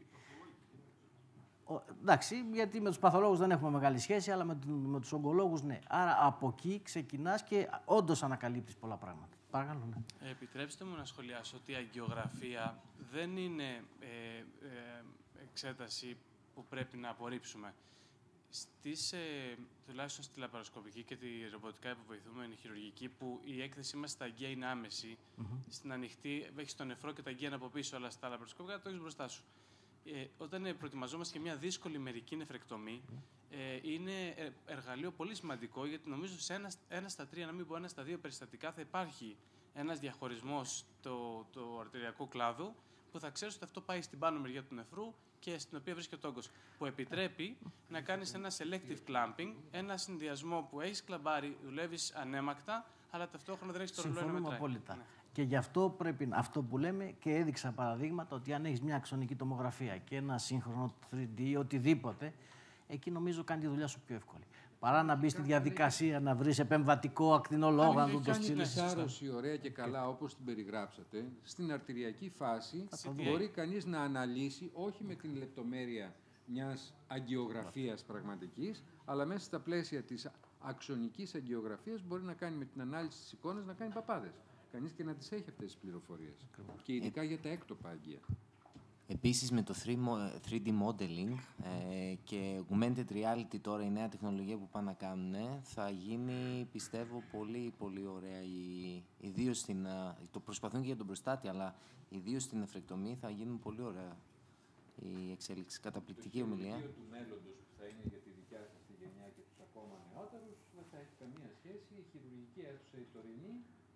B: Ο, εντάξει, γιατί με τους παθολόγους δεν έχουμε μεγάλη σχέση, αλλά με, με τους ογκολόγους ναι. Άρα από εκεί ξεκινάς και όντως ανακαλύπτεις πολλά πράγματα. Παρακαλώ, ναι.
F: Επιτρέψτε μου να σχολιάσω ότι η αγκιογραφία δεν είναι ε, ε, εξέταση που πρέπει να απορρίψουμε. Στις, ε, τουλάχιστον στη λαπαροσκοπική και τη ρομποτικά υποβοηθούμενη χειρουργική, που η έκθεσή μας στα αγκαία είναι άμεση, mm-hmm. στην ανοιχτή έχεις τον νεφρό και τα αγκαία από πίσω, αλλά στα λαπαροσκοπικά το έχεις μπροστά σου. Ε, όταν ε, προετοιμαζόμαστε για μια δύσκολη μερική νεφρεκτομή, ε, είναι εργαλείο πολύ σημαντικό, γιατί νομίζω σε ένα, ένα στα τρία, να μην πω ένα στα δύο περιστατικά, θα υπάρχει ένας διαχωρισμός του το, το αρτηριακού κλάδου, που θα ξέρεις ότι αυτό πάει στην πάνω μεριά του νεφρού και στην οποία βρίσκεται ο όγκος, που επιτρέπει να κάνεις ένα selective clamping, ένα συνδυασμό που έχεις κλαμπάρει, δουλεύεις ανέμακτα, αλλά ταυτόχρονα δεν έχεις το ρολόι να μετράει.
B: Απόλυτα. Ναι. Και γι' αυτό πρέπει, αυτό που λέμε, και έδειξα παραδείγματα, ότι αν έχεις μια αξονική τομογραφία και ένα σύγχρονο θρι ντι, οτιδήποτε, εκεί νομίζω κάνει τη δουλειά σου πιο εύκολη. Παρά να μπει στη διαδικασία να βρεις επεμβατικό ακτινολόγο, να του το στείλεις.
C: Αν κάνει ωραία και καλά, όπως την περιγράψατε, στην αρτηριακή φάση μπορεί κανείς να αναλύσει, όχι με την λεπτομέρεια μιας αγκιογραφίας πραγματικής, αλλά μέσα στα πλαίσια της αξονικής αγκιογραφίας μπορεί να κάνει με την ανάλυση της εικόνας να κάνει παπάδες. Κανείς και να τις έχει αυτές τις πληροφορίες. Και ειδικά ε... για τα έκτοπα αγκία.
E: Επίσης με το θρι ντι modeling ε, και augmented reality τώρα, η νέα τεχνολογία που πάνε να κάνουν, θα γίνει, πιστεύω, πολύ πολύ ωραία. Ιδίως στην, το προσπαθούν και για τον προστάτη, αλλά ιδίως στην νεφρεκτομή θα γίνουν πολύ ωραία η εξέλιξη. Καταπληκτική ομιλία.
C: Το του μέλλοντος που θα είναι για τη δικιά σας τη γενιά και τους ακόμα νεότερους δεν θα έχει καμία σχέση η χειρουργική αίθουσα η τωρινή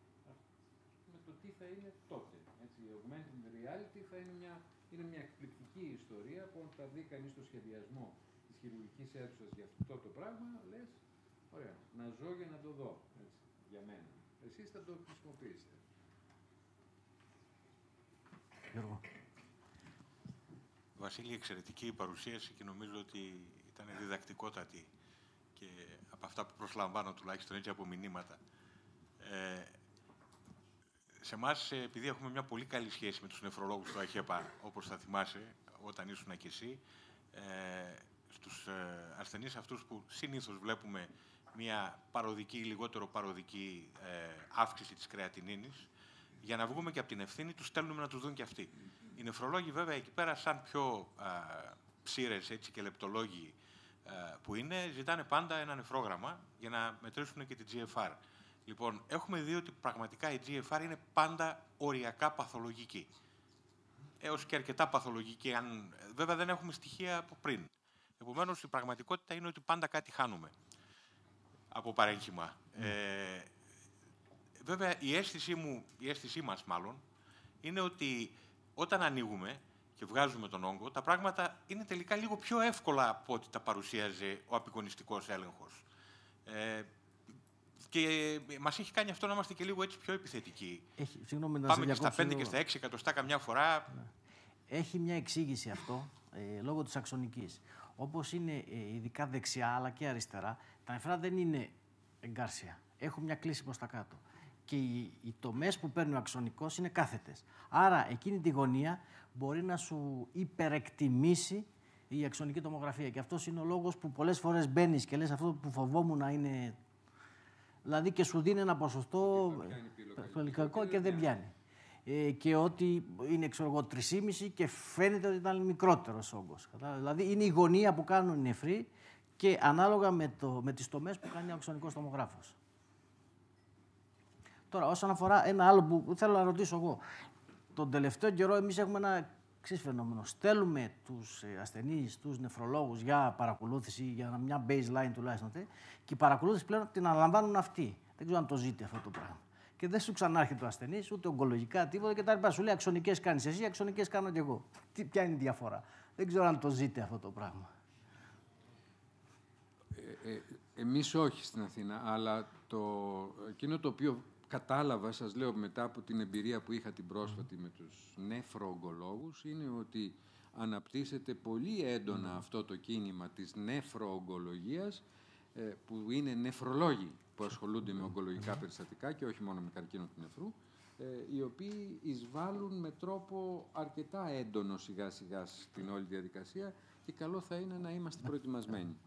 C: με το τι θα είναι τότε. Έτσι, η augmented reality θα είναι μια Είναι μια εκπληκτική ιστορία που όταν θα δει κανείς το σχεδιασμό της χειρουργικής αίθουσας για αυτό το πράγμα, λες, ωραία, να ζω για να το δω, έτσι, για μένα. Εσείς θα το χρησιμοποιήσετε.
B: Γιώργο.
I: Βασίλη, εξαιρετική η παρουσίαση και νομίζω ότι ήταν διδακτικότατη και από αυτά που προσλαμβάνω τουλάχιστον έτσι από μηνύματα. Ε, Σε εμάς, επειδή έχουμε μια πολύ καλή σχέση με τους νεφρολόγους του ΑΧΕΠΑ, όπως θα θυμάσαι όταν ήσουν και εσύ, ε, στους ε, ασθενείς αυτούς που συνήθως βλέπουμε μια παροδική ή λιγότερο παροδική ε, αύξηση της κρεατινίνης, για να βγούμε και από την ευθύνη, τους στέλνουμε να τους δουν και αυτοί. Οι νεφρολόγοι, βέβαια, εκεί πέρα, σαν πιο ε, ψήρες έτσι, και λεπτολόγοι ε, που είναι, ζητάνε πάντα ένα νεφρόγραμμα για να μετρήσουν και την τζι εφ αρ. Λοιπόν, έχουμε δει ότι πραγματικά η τζι εφ αρ είναι πάντα οριακά παθολογική. Έως και αρκετά παθολογική, αν... βέβαια δεν έχουμε στοιχεία από πριν. Επομένως, η πραγματικότητα είναι ότι πάντα κάτι χάνουμε από παρέγχημα. Mm. Ε, βέβαια, η αίσθησή μου, η αίσθησή μας μάλλον, είναι ότι όταν ανοίγουμε και βγάζουμε τον όγκο, τα πράγματα είναι τελικά λίγο πιο εύκολα από ό,τι τα παρουσίαζε ο απεικονιστικός έλεγχος. Ε, Και μας έχει κάνει αυτό να είμαστε και λίγο έτσι πιο επιθετικοί.
B: Έχει, συγγνώμη, να
I: Πάμε και στα πέντε και στα έξι εκατοστά καμιά φορά.
B: Έχει μια εξήγηση αυτό, ε, λόγω της αξονικής. Όπως είναι ε, ειδικά δεξιά αλλά και αριστερά, τα νεφρά δεν είναι εγκάρσια. Έχουν μια κλίση προς τα κάτω. Και οι, οι τομές που παίρνει ο αξονικός είναι κάθετες. Άρα, εκείνη τη γωνία μπορεί να σου υπερεκτιμήσει η αξονική τομογραφία. Και αυτός είναι ο λόγος που πολλές φορές μπαίνεις και λες αυτό που φοβόμουν να είναι... Δηλαδή και σου δίνει ένα ποσοστό πελικακό και δεν πιάνει. Ε, και ότι είναι ξέρω εγώ τρία κόμμα πέντε και φαίνεται ότι ήταν μικρότερος όγκος. Δηλαδή είναι η γωνία που κάνουν οι νεφροί και ανάλογα με, το, με τις τομές που κάνει ο αξονικός τομογράφος. Τώρα, όσον αφορά ένα άλλο που θέλω να ρωτήσω εγώ. Τον τελευταίο καιρό εμείς έχουμε ένα εξής φαινόμενο. Στέλνουμε τους ασθενείς, τους νεφρολόγους για παρακολούθηση, για μια baseline τουλάχιστον, και η παρακολούθηση πλέον την αναλαμβάνουν αυτοί. Δεν ξέρω αν το ζείτε αυτό το πράγμα. και δεν σου ξανάρχεται ο ασθενής, ούτε ογκολογικά, τίποτα και τα λοιπά. Σου λέει αξονικές κάνεις εσύ, αξονικές κάνω κι εγώ. Τι, ποια είναι η διαφορά? Δεν ξέρω αν το ζείτε αυτό το πράγμα.
C: Ε, ε, εμείς όχι στην Αθήνα, αλλά το, εκείνο το οποίο κατάλαβα, σας λέω, μετά από την εμπειρία που είχα την πρόσφατη με τους νεφρооγκολόγους, είναι ότι αναπτύσσεται πολύ έντονα mm. αυτό το κίνημα της νεφρооγκολογίας, ε, που είναι νεφρολόγοι που ασχολούνται mm. με ογκολογικά περιστατικά και όχι μόνο με καρκίνο του νεφρού, ε, οι οποίοι εισβάλλουν με τρόπο αρκετά έντονο σιγά-σιγά στην όλη διαδικασία και καλό θα είναι να είμαστε προετοιμασμένοι.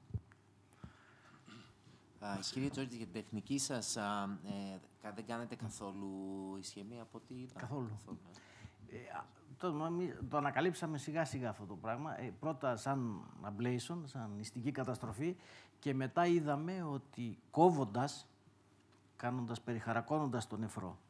E: Α, κύριε Τζόρτζη, για την τεχνική σας, α, ε, δεν κάνετε καθόλου ισχυμία από ό,τι είδα?
B: Καθόλου. καθόλου. Ε, το, το ανακαλύψαμε σιγά-σιγά αυτό το πράγμα. Ε, πρώτα σαν ablation, σαν νηστική καταστροφή και μετά είδαμε ότι κόβοντας, κάνοντας, περιχαρακώνοντας το νεφρό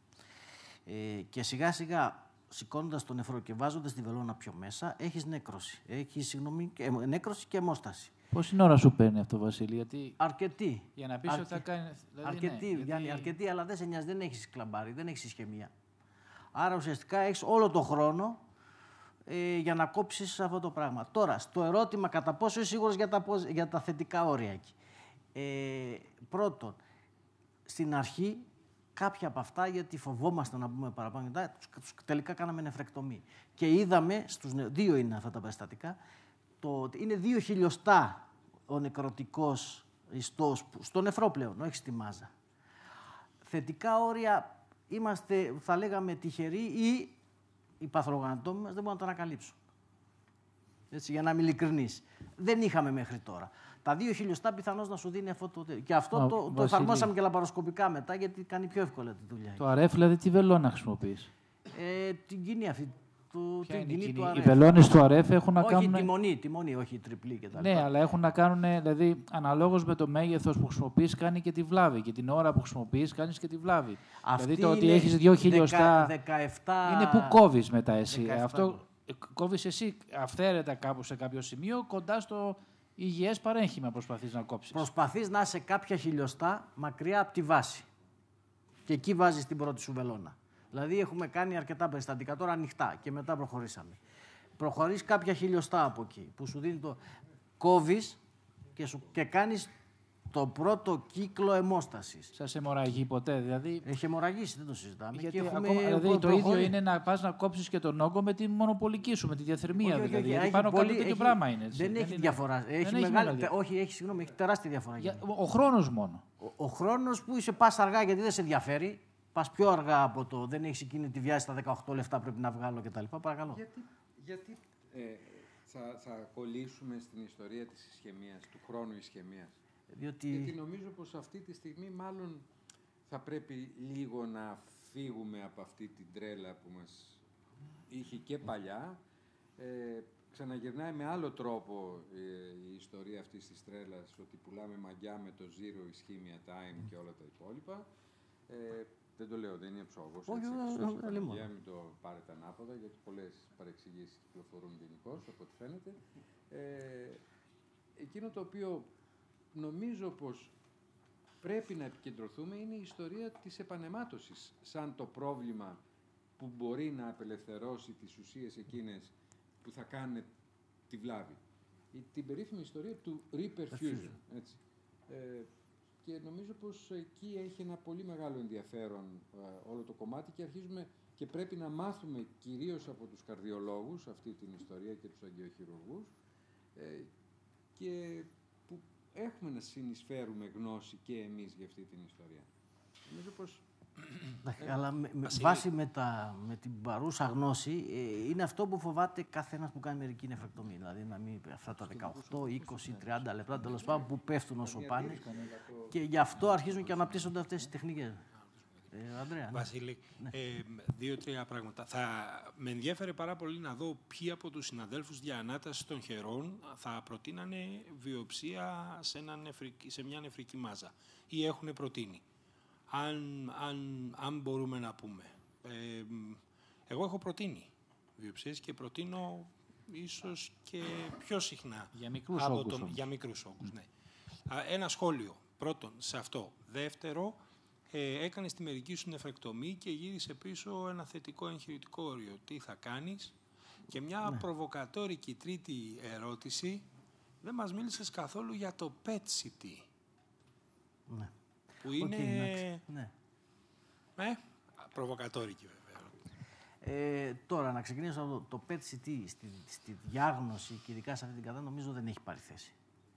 B: ε, και σιγά-σιγά σηκώνοντας το νεφρό και βάζοντας τη βελόνα πιο μέσα, έχεις νέκρωση. Έχεις, συγγνώμη, νέκρωση και αιμόσταση.
J: Πόση ώρα σου παίρνει αυτό, Βασίλη? Γιατί...
B: Αρκετή.
J: Για να πεις Αρκε... ότι θα κάνει... Δηλαδή,
B: αρκετή,
J: ναι,
B: Γιάννη,
J: γιατί...
B: αρκετή, αλλά δεν σε νοιάζει, δεν έχεις κλαμπάρι, δεν έχεις ισχυμία. Άρα ουσιαστικά έχεις όλο το χρόνο ε, για να κόψεις αυτό το πράγμα. Τώρα, στο ερώτημα κατά πόσο είσαι σίγουρος για τα, για τα θετικά όρια εκεί. Ε, πρώτον, στην αρχή κάποια από αυτά, γιατί φοβόμαστε να πούμε παραπάνω, τελικά κάναμε νεφρεκτομή. Και είδαμε, στους δύο είναι αυτά τα περιστατικά, το, είναι δύο χιλιοστά ο νεκρωτικός ιστός στο νεφρό πλέον, όχι στη μάζα. Θετικά όρια είμαστε, θα λέγαμε, τυχεροί ή οι παθολογανατόμοι μας δεν μπορούν να το ανακαλύψουν. Έτσι, για να είμαι ειλικρινής. Δεν είχαμε μέχρι τώρα. Τα δύο χιλιοστά πιθανώς να σου δίνει αυτό το... Και αυτό Α, το, το, το εφαρμόσαμε και λαπαροσκοπικά μετά, γιατί κάνει πιο εύκολα τη δουλειά.
J: Το αρ εφ, δηλαδή, τι βελόνα χρησιμοποιείς?
B: Ε, την κοινή αυτή. Του,
J: Ποια
B: την
J: είναι
B: κοινή του
J: οι βελόνες του αρ εφ έχουν να
B: όχι
J: κάνουν...
B: Όχι τη μονή, τη μονή, όχι η τριπλή κτλ.
J: Ναι, αλλά έχουν να κάνουν, δηλαδή, αναλόγως με το μέγεθος που χρησιμοποιείς, κάνει και τη βλάβη. Και την ώρα που χρησιμοποιείς, κάνεις και τη βλάβη. Αυτή δηλαδή, το ότι έχεις δύο χιλιοστά...
B: δεκαεπτά...
J: Είναι που κόβεις μετά εσύ.
B: δεκαεπτά.
J: Αυτό κόβεις εσύ αυθαίρετα κάπου σε κάποιο σημείο, κοντά στο υγιές παρέγχημα προσπαθείς να κόψεις.
B: Προσπαθείς να είσαι κάποια χιλιοστά μακριά από τη βάση. Και εκεί βάζεις την πρώτη σου βελόνα. Δηλαδή, έχουμε κάνει αρκετά περιστατικά τώρα ανοιχτά και μετά προχωρήσαμε. Προχωρείς κάποια χιλιοστά από εκεί που σου δίνει το. Κόβεις και, σου... και κάνεις το πρώτο κύκλο αιμόστασης.
J: Σας αιμορραγεί ποτέ, δηλαδή?
B: Έχει αιμορραγήσει, δεν το συζητάμε.
J: Γιατί
B: και έχουμε...
J: ακόμα, δηλαδή, το ίδιο είναι να πας να κόψεις και τον όγκο με τη μονοπολική σου, με τη διαθερμία. Όχι, δηλαδή, γιατί πάνω πολύ... κάτω τέτοιο πράγμα είναι. Έτσι.
B: Δεν, δεν έχει είναι... διαφορά. Έχει
J: δεν
B: μεγάλη...
J: έχει
B: όχι, έχει, συγγνώμη, έχει τεράστια διαφορά.
J: Για... Ο χρόνος μόνο.
B: Ο, ο χρόνος που είσαι πας αργά γιατί δεν σε ενδιαφέρει. Πας πιο αργά από το δεν έχεις εκείνη τη βιάση στα δεκαοκτώ λεπτά πρέπει να βγάλω κτλ. Παρακαλώ.
C: Γιατί, γιατί ε, θα, θα κολλήσουμε στην ιστορία της ισχυμίας, του χρόνου ισχυμίας.
B: Διότι...
C: Γιατί νομίζω πως αυτή τη στιγμή μάλλον θα πρέπει λίγο να φύγουμε από αυτή την τρέλα που μας είχε και παλιά. Ε, ξαναγυρνάει με άλλο τρόπο ε, η ιστορία αυτής της τρέλας, ότι πουλάμε μαγιά με το zero ischemia time και όλα τα υπόλοιπα. Ε, Δεν το λέω, δεν είναι ψόγος.
B: Όχι,
C: όχι, μην το πάρετε ανάποδα, γιατί πολλές παρεξηγήσεις κυκλοφορούν γενικώς, από ό,τι φαίνεται. Ε, εκείνο το οποίο νομίζω πως πρέπει να επικεντρωθούμε είναι η ιστορία της επαναιμάτωσης, σαν το πρόβλημα που μπορεί να απελευθερώσει τις ουσίες εκείνες που θα κάνουν τη βλάβη. Η, την περίφημη ιστορία του reperfusion, έτσι. Ε, Και νομίζω πως εκεί έχει ένα πολύ μεγάλο ενδιαφέρον ε, όλο το κομμάτι και αρχίζουμε και πρέπει να μάθουμε κυρίως από τους καρδιολόγους αυτή την ιστορία και τους αγγειοχειρουργούς ε, και που έχουμε να συνεισφέρουμε γνώση και εμείς για αυτή την ιστορία. Νομίζω πως...
B: Ε, αλλά με, με βάση με, τα, με την παρούσα γνώση ε, είναι αυτό που φοβάται κάθε ένας που κάνει μερική νεφρεκτομή. Δηλαδή να μην αυτά τα δεκαοκτώ, είκοσι, τριάντα λεπτά τέλος πάντων που πέφτουν όσο πάνε και γι' αυτό αρχίζουν και αναπτύσσονται αυτές τις τεχνικές. Ε, Ανδρέα,
D: Βασίλη, ναι. ε, δύο-τρία πράγματα. Θα με ενδιαφέρει πάρα πολύ να δω ποιοι από τους συναδέλφους για ανάταση των χερών θα προτείνανε βιοψία σε, ένα νεφρική, σε μια νεφρική μάζα ή έχουν προτείνει. Αν, αν, αν μπορούμε να πούμε. Ε, εγώ έχω προτείνει βιοψίες και προτείνω ίσως και πιο συχνά.
J: Για μικρούς από όγκους.
D: Τον, για μικρούς όγκους, ναι. Α, ένα σχόλιο. Πρώτον, σε αυτό. Δεύτερο, ε, έκανες τη μερική σου νεφρεκτομή και γύρισε πίσω ένα θετικό εγχειρητικό όριο. Τι θα κάνεις? Και μια ναι. προβοκατόρικη τρίτη ερώτηση. Δεν μας μίλησες καθόλου για το πι ι τι σι τι.
B: Ναι.
D: Που είναι...
B: Okay, ναι.
D: Ε, προβοκατόρικη βέβαια.
B: Ε, τώρα, να ξεκινήσω από το, το πι ι τι σι τι στη, στη διάγνωση και ειδικά σε αυτή την κατάσταση, νομίζω δεν έχει πάρει θέση.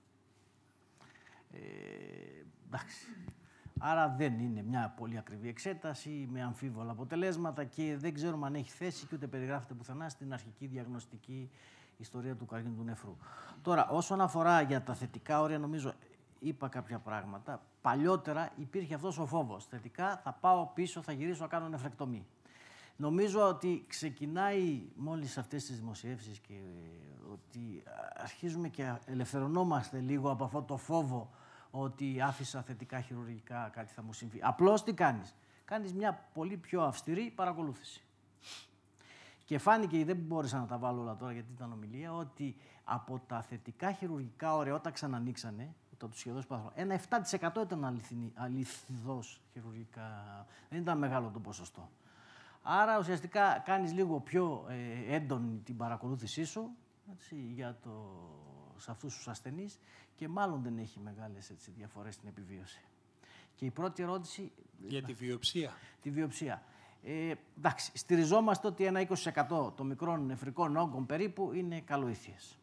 B: Ε, εντάξει. Άρα δεν είναι μια πολύ ακριβή εξέταση με αμφίβολα αποτελέσματα και δεν ξέρουμε αν έχει θέση και ούτε περιγράφεται πουθενά στην αρχική διαγνωστική ιστορία του καρκίνου του νεφρού. Τώρα, όσον αφορά για τα θετικά όρια, νομίζω είπα κάποια πράγματα. Παλιότερα υπήρχε αυτός ο φόβος. Θετικά θα πάω πίσω, θα γυρίσω να κάνω νεφρεκτομή. Νομίζω ότι ξεκινάει μόλις αυτές τις δημοσιεύσεις και ότι αρχίζουμε και ελευθερωνόμαστε λίγο από αυτό το φόβο ότι άφησα θετικά χειρουργικά, κάτι θα μου συμβεί. Απλώς τι κάνεις? Κάνεις μια πολύ πιο αυστηρή παρακολούθηση. Και φάνηκε, δεν μπόρεσα να τα βάλω όλα τώρα γιατί ήταν ομιλία, ότι από τα θετικά χειρουργικά όρια όταν ξανανοίξανε, το του σχεδόν παθολόγου, ένα επτά τοις εκατό ήταν αληθινώς χειρουργικά. Δεν ήταν μεγάλο το ποσοστό. Άρα ουσιαστικά κάνεις λίγο πιο ε, έντονη την παρακολούθησή σου έτσι, για το, σε αυτούς τους ασθενείς και μάλλον δεν έχει μεγάλες έτσι, διαφορές στην επιβίωση. Και η πρώτη ερώτηση...
D: Για τη βιοψία.
B: Τη βιοψία. Ε, εντάξει, στηριζόμαστε ότι ένα είκοσι τοις εκατό των μικρών νεφρικών όγκων περίπου είναι καλοήθειες.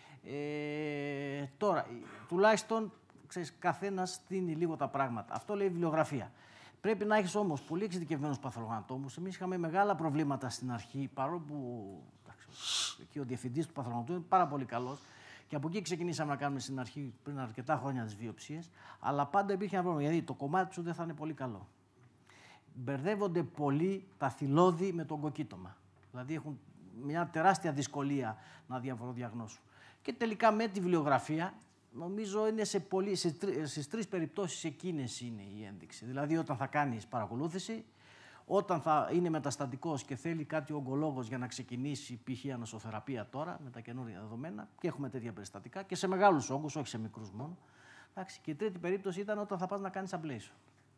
B: Ε, τώρα, τουλάχιστον, ξέρεις, καθένας στείνει λίγο τα πράγματα. Αυτό λέει η βιβλιογραφία. Πρέπει να έχεις όμως πολύ εξειδικευμένους παθολογανατόμους. Εμείς είχαμε μεγάλα προβλήματα στην αρχή, παρόλο που εντάξει, και ο διευθυντής του παθολογανατόμου είναι πάρα πολύ καλός. Και από εκεί ξεκινήσαμε να κάνουμε στην αρχή πριν αρκετά χρόνια τις βιοψίες. Αλλά πάντα υπήρχε ένα πρόβλημα, γιατί το κομμάτι σου δεν θα είναι πολύ καλό. Μπερδεύονται πολύ τα θυλώδη με τον κοκκίτωμα. Δηλαδή έχουν μια τεράστια δυσκολία να διαφοροδιαγνώσουν. Και τελικά με τη βιβλιογραφία, νομίζω είναι σε πολύ, σε τρι, στις τρεις περιπτώσεις εκείνες είναι η ένδειξη. Δηλαδή όταν θα κάνεις παρακολούθηση, όταν θα είναι μεταστατικός και θέλει κάτι ο ογκολόγος για να ξεκινήσει π.χ. ανοσοθεραπεία τώρα, με τα καινούργια δεδομένα, και έχουμε τέτοια περιστατικά, και σε μεγάλους όγκους, όχι σε μικρούς μόνο. Εντάξει, και η τρίτη περίπτωση ήταν όταν θα πας να κάνεις ablation.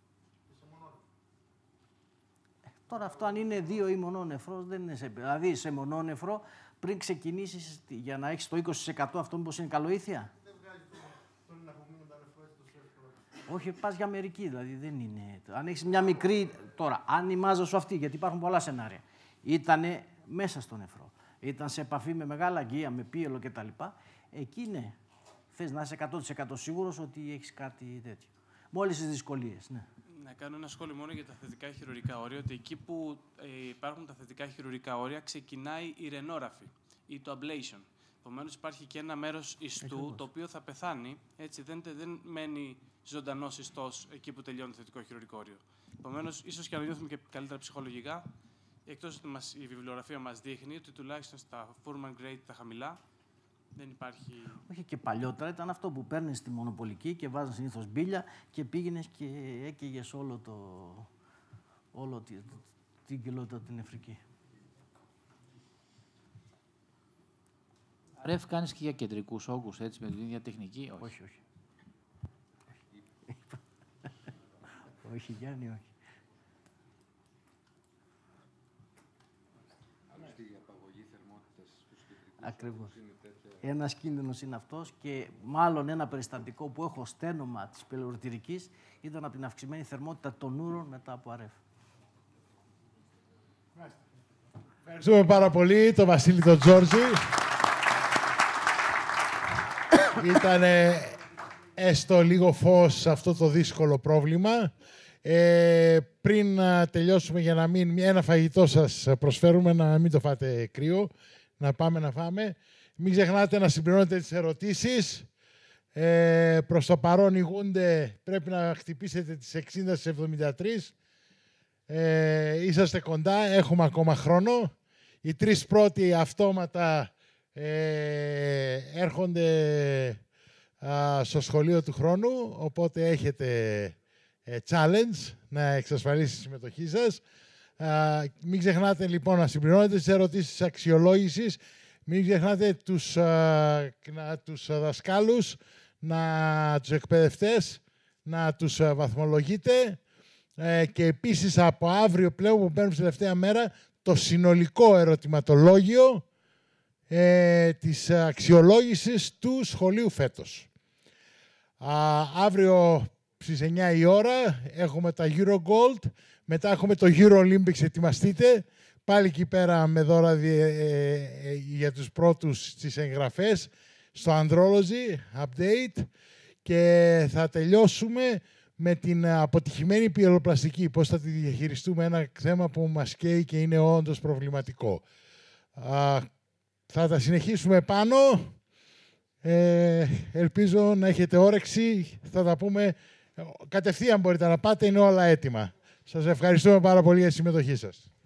B: Τώρα αυτό αν είναι δύο ή μονόνεφρος δεν είναι σε... Δηλαδή σε μονόνεφρο πριν ξεκινήσεις για να έχεις το είκοσι τοις εκατό αυτό μήπως είναι καλοήθεια?
K: Δεν βγάζει τον απομείνοντα νεφρό έτσι τόσο εύκολα.
B: Όχι, πας για μερική, δηλαδή δεν είναι... Αν έχεις μια μικρή... Τώρα, αν η μάζα σου αυτή, γιατί υπάρχουν πολλά σενάρια, ήτανε μέσα στο νεφρό, ήταν σε επαφή με μεγάλα αγκία, με πίελο κτλ. Εκεί ναι, θες να είσαι εκατό τοις εκατό σίγουρος ότι έχεις κάτι τέτοιο. Με όλες τις δυσκολίες, ναι.
F: Να κάνω ένα σχόλιο μόνο για τα θετικά χειρουργικά όρια, ότι εκεί που ε, υπάρχουν τα θετικά χειρουργικά όρια ξεκινάει η ρενόγραφη ή το ablation. Επομένως υπάρχει και ένα μέρος ιστού Ακριβώς. το οποίο θα πεθάνει, έτσι δεν, δεν μένει ζωντανός ιστός εκεί που τελειώνει το θετικό χειρουργικό όριο. Επομένως, ίσως και να νιώθουμε και καλύτερα ψυχολογικά, εκτός ότι μας, η βιβλιογραφία μας δείχνει ότι τουλάχιστον στα Fuhrman grade τα χαμηλά δεν υπάρχει...
B: Όχι, και παλιότερα ήταν αυτό που παίρνεις στη μονοπολική και βάζεις συνήθως μπίλια και πήγαινες και έκαιγες όλο το... όλο τη, την κοιλότητα την νεφρική.
J: Ρεφ, κάνεις και για κεντρικούς όγκους, έτσι, με την ίδια τεχνική?
B: Όχι, όχι. Όχι, όχι Γιάννη, όχι. Ακριβώς. Ένας κίνδυνος είναι αυτός και μάλλον ένα περιστατικό που έχω στένομα της πελωρητηρικής ήταν από την αυξημένη θερμότητα των ούρων μετά από αρεφ.
A: Ευχαριστούμε πάρα πολύ τον Βασίλη τον Τζόρτζη. Ήταν έστω λίγο φως σε αυτό το δύσκολο πρόβλημα. Ε, πριν να τελειώσουμε, για να μην ένα φαγητό σας προσφέρουμε, να μην το φάτε κρύο, να πάμε να φάμε. Μην ξεχνάτε να συμπληρώνετε τις ερωτήσεις. Ε, προς το παρόν ηγούνται, πρέπει να χτυπήσετε τις εξήντα στις εβδομήντα τρία. Ε, είσαστε κοντά, έχουμε ακόμα χρόνο. Οι τρεις πρώτοι αυτόματα ε, έρχονται α, στο σχολείο του χρόνου, οπότε έχετε ε, challenge να εξασφαλίσει τη συμμετοχή σας. Α, μην ξεχνάτε λοιπόν να συμπληρώνετε τις ερωτήσεις της αξιολόγησης. Μην ξεχνάτε τους, α, να, τους δασκάλους, να, τους εκπαιδευτές, να τους α, βαθμολογείτε. ε, και επίσης από αύριο πλέον που μπαίνουμε στη τελευταία μέρα το συνολικό ερωτηματολόγιο ε, της αξιολόγησης του σχολείου φέτος. Α, αύριο στις εννιά η ώρα έχουμε τα Eurogold, μετά έχουμε το Euro-Olympics, ετοιμαστείτε. Πάλι εκεί πέρα με δώρα ε, ε, για τους πρώτους στις εγγραφές στο Andrology Update και θα τελειώσουμε με την αποτυχημένη πυελοπλαστική, πώς θα τη διαχειριστούμε, ένα θέμα που μας καίει και είναι όντως προβληματικό. Α, θα τα συνεχίσουμε πάνω. Ε, ελπίζω να έχετε όρεξη. Θα τα πούμε κατευθείαν, μπορείτε να πάτε, είναι όλα έτοιμα. Σας ευχαριστούμε πάρα πολύ για τη συμμετοχή σας.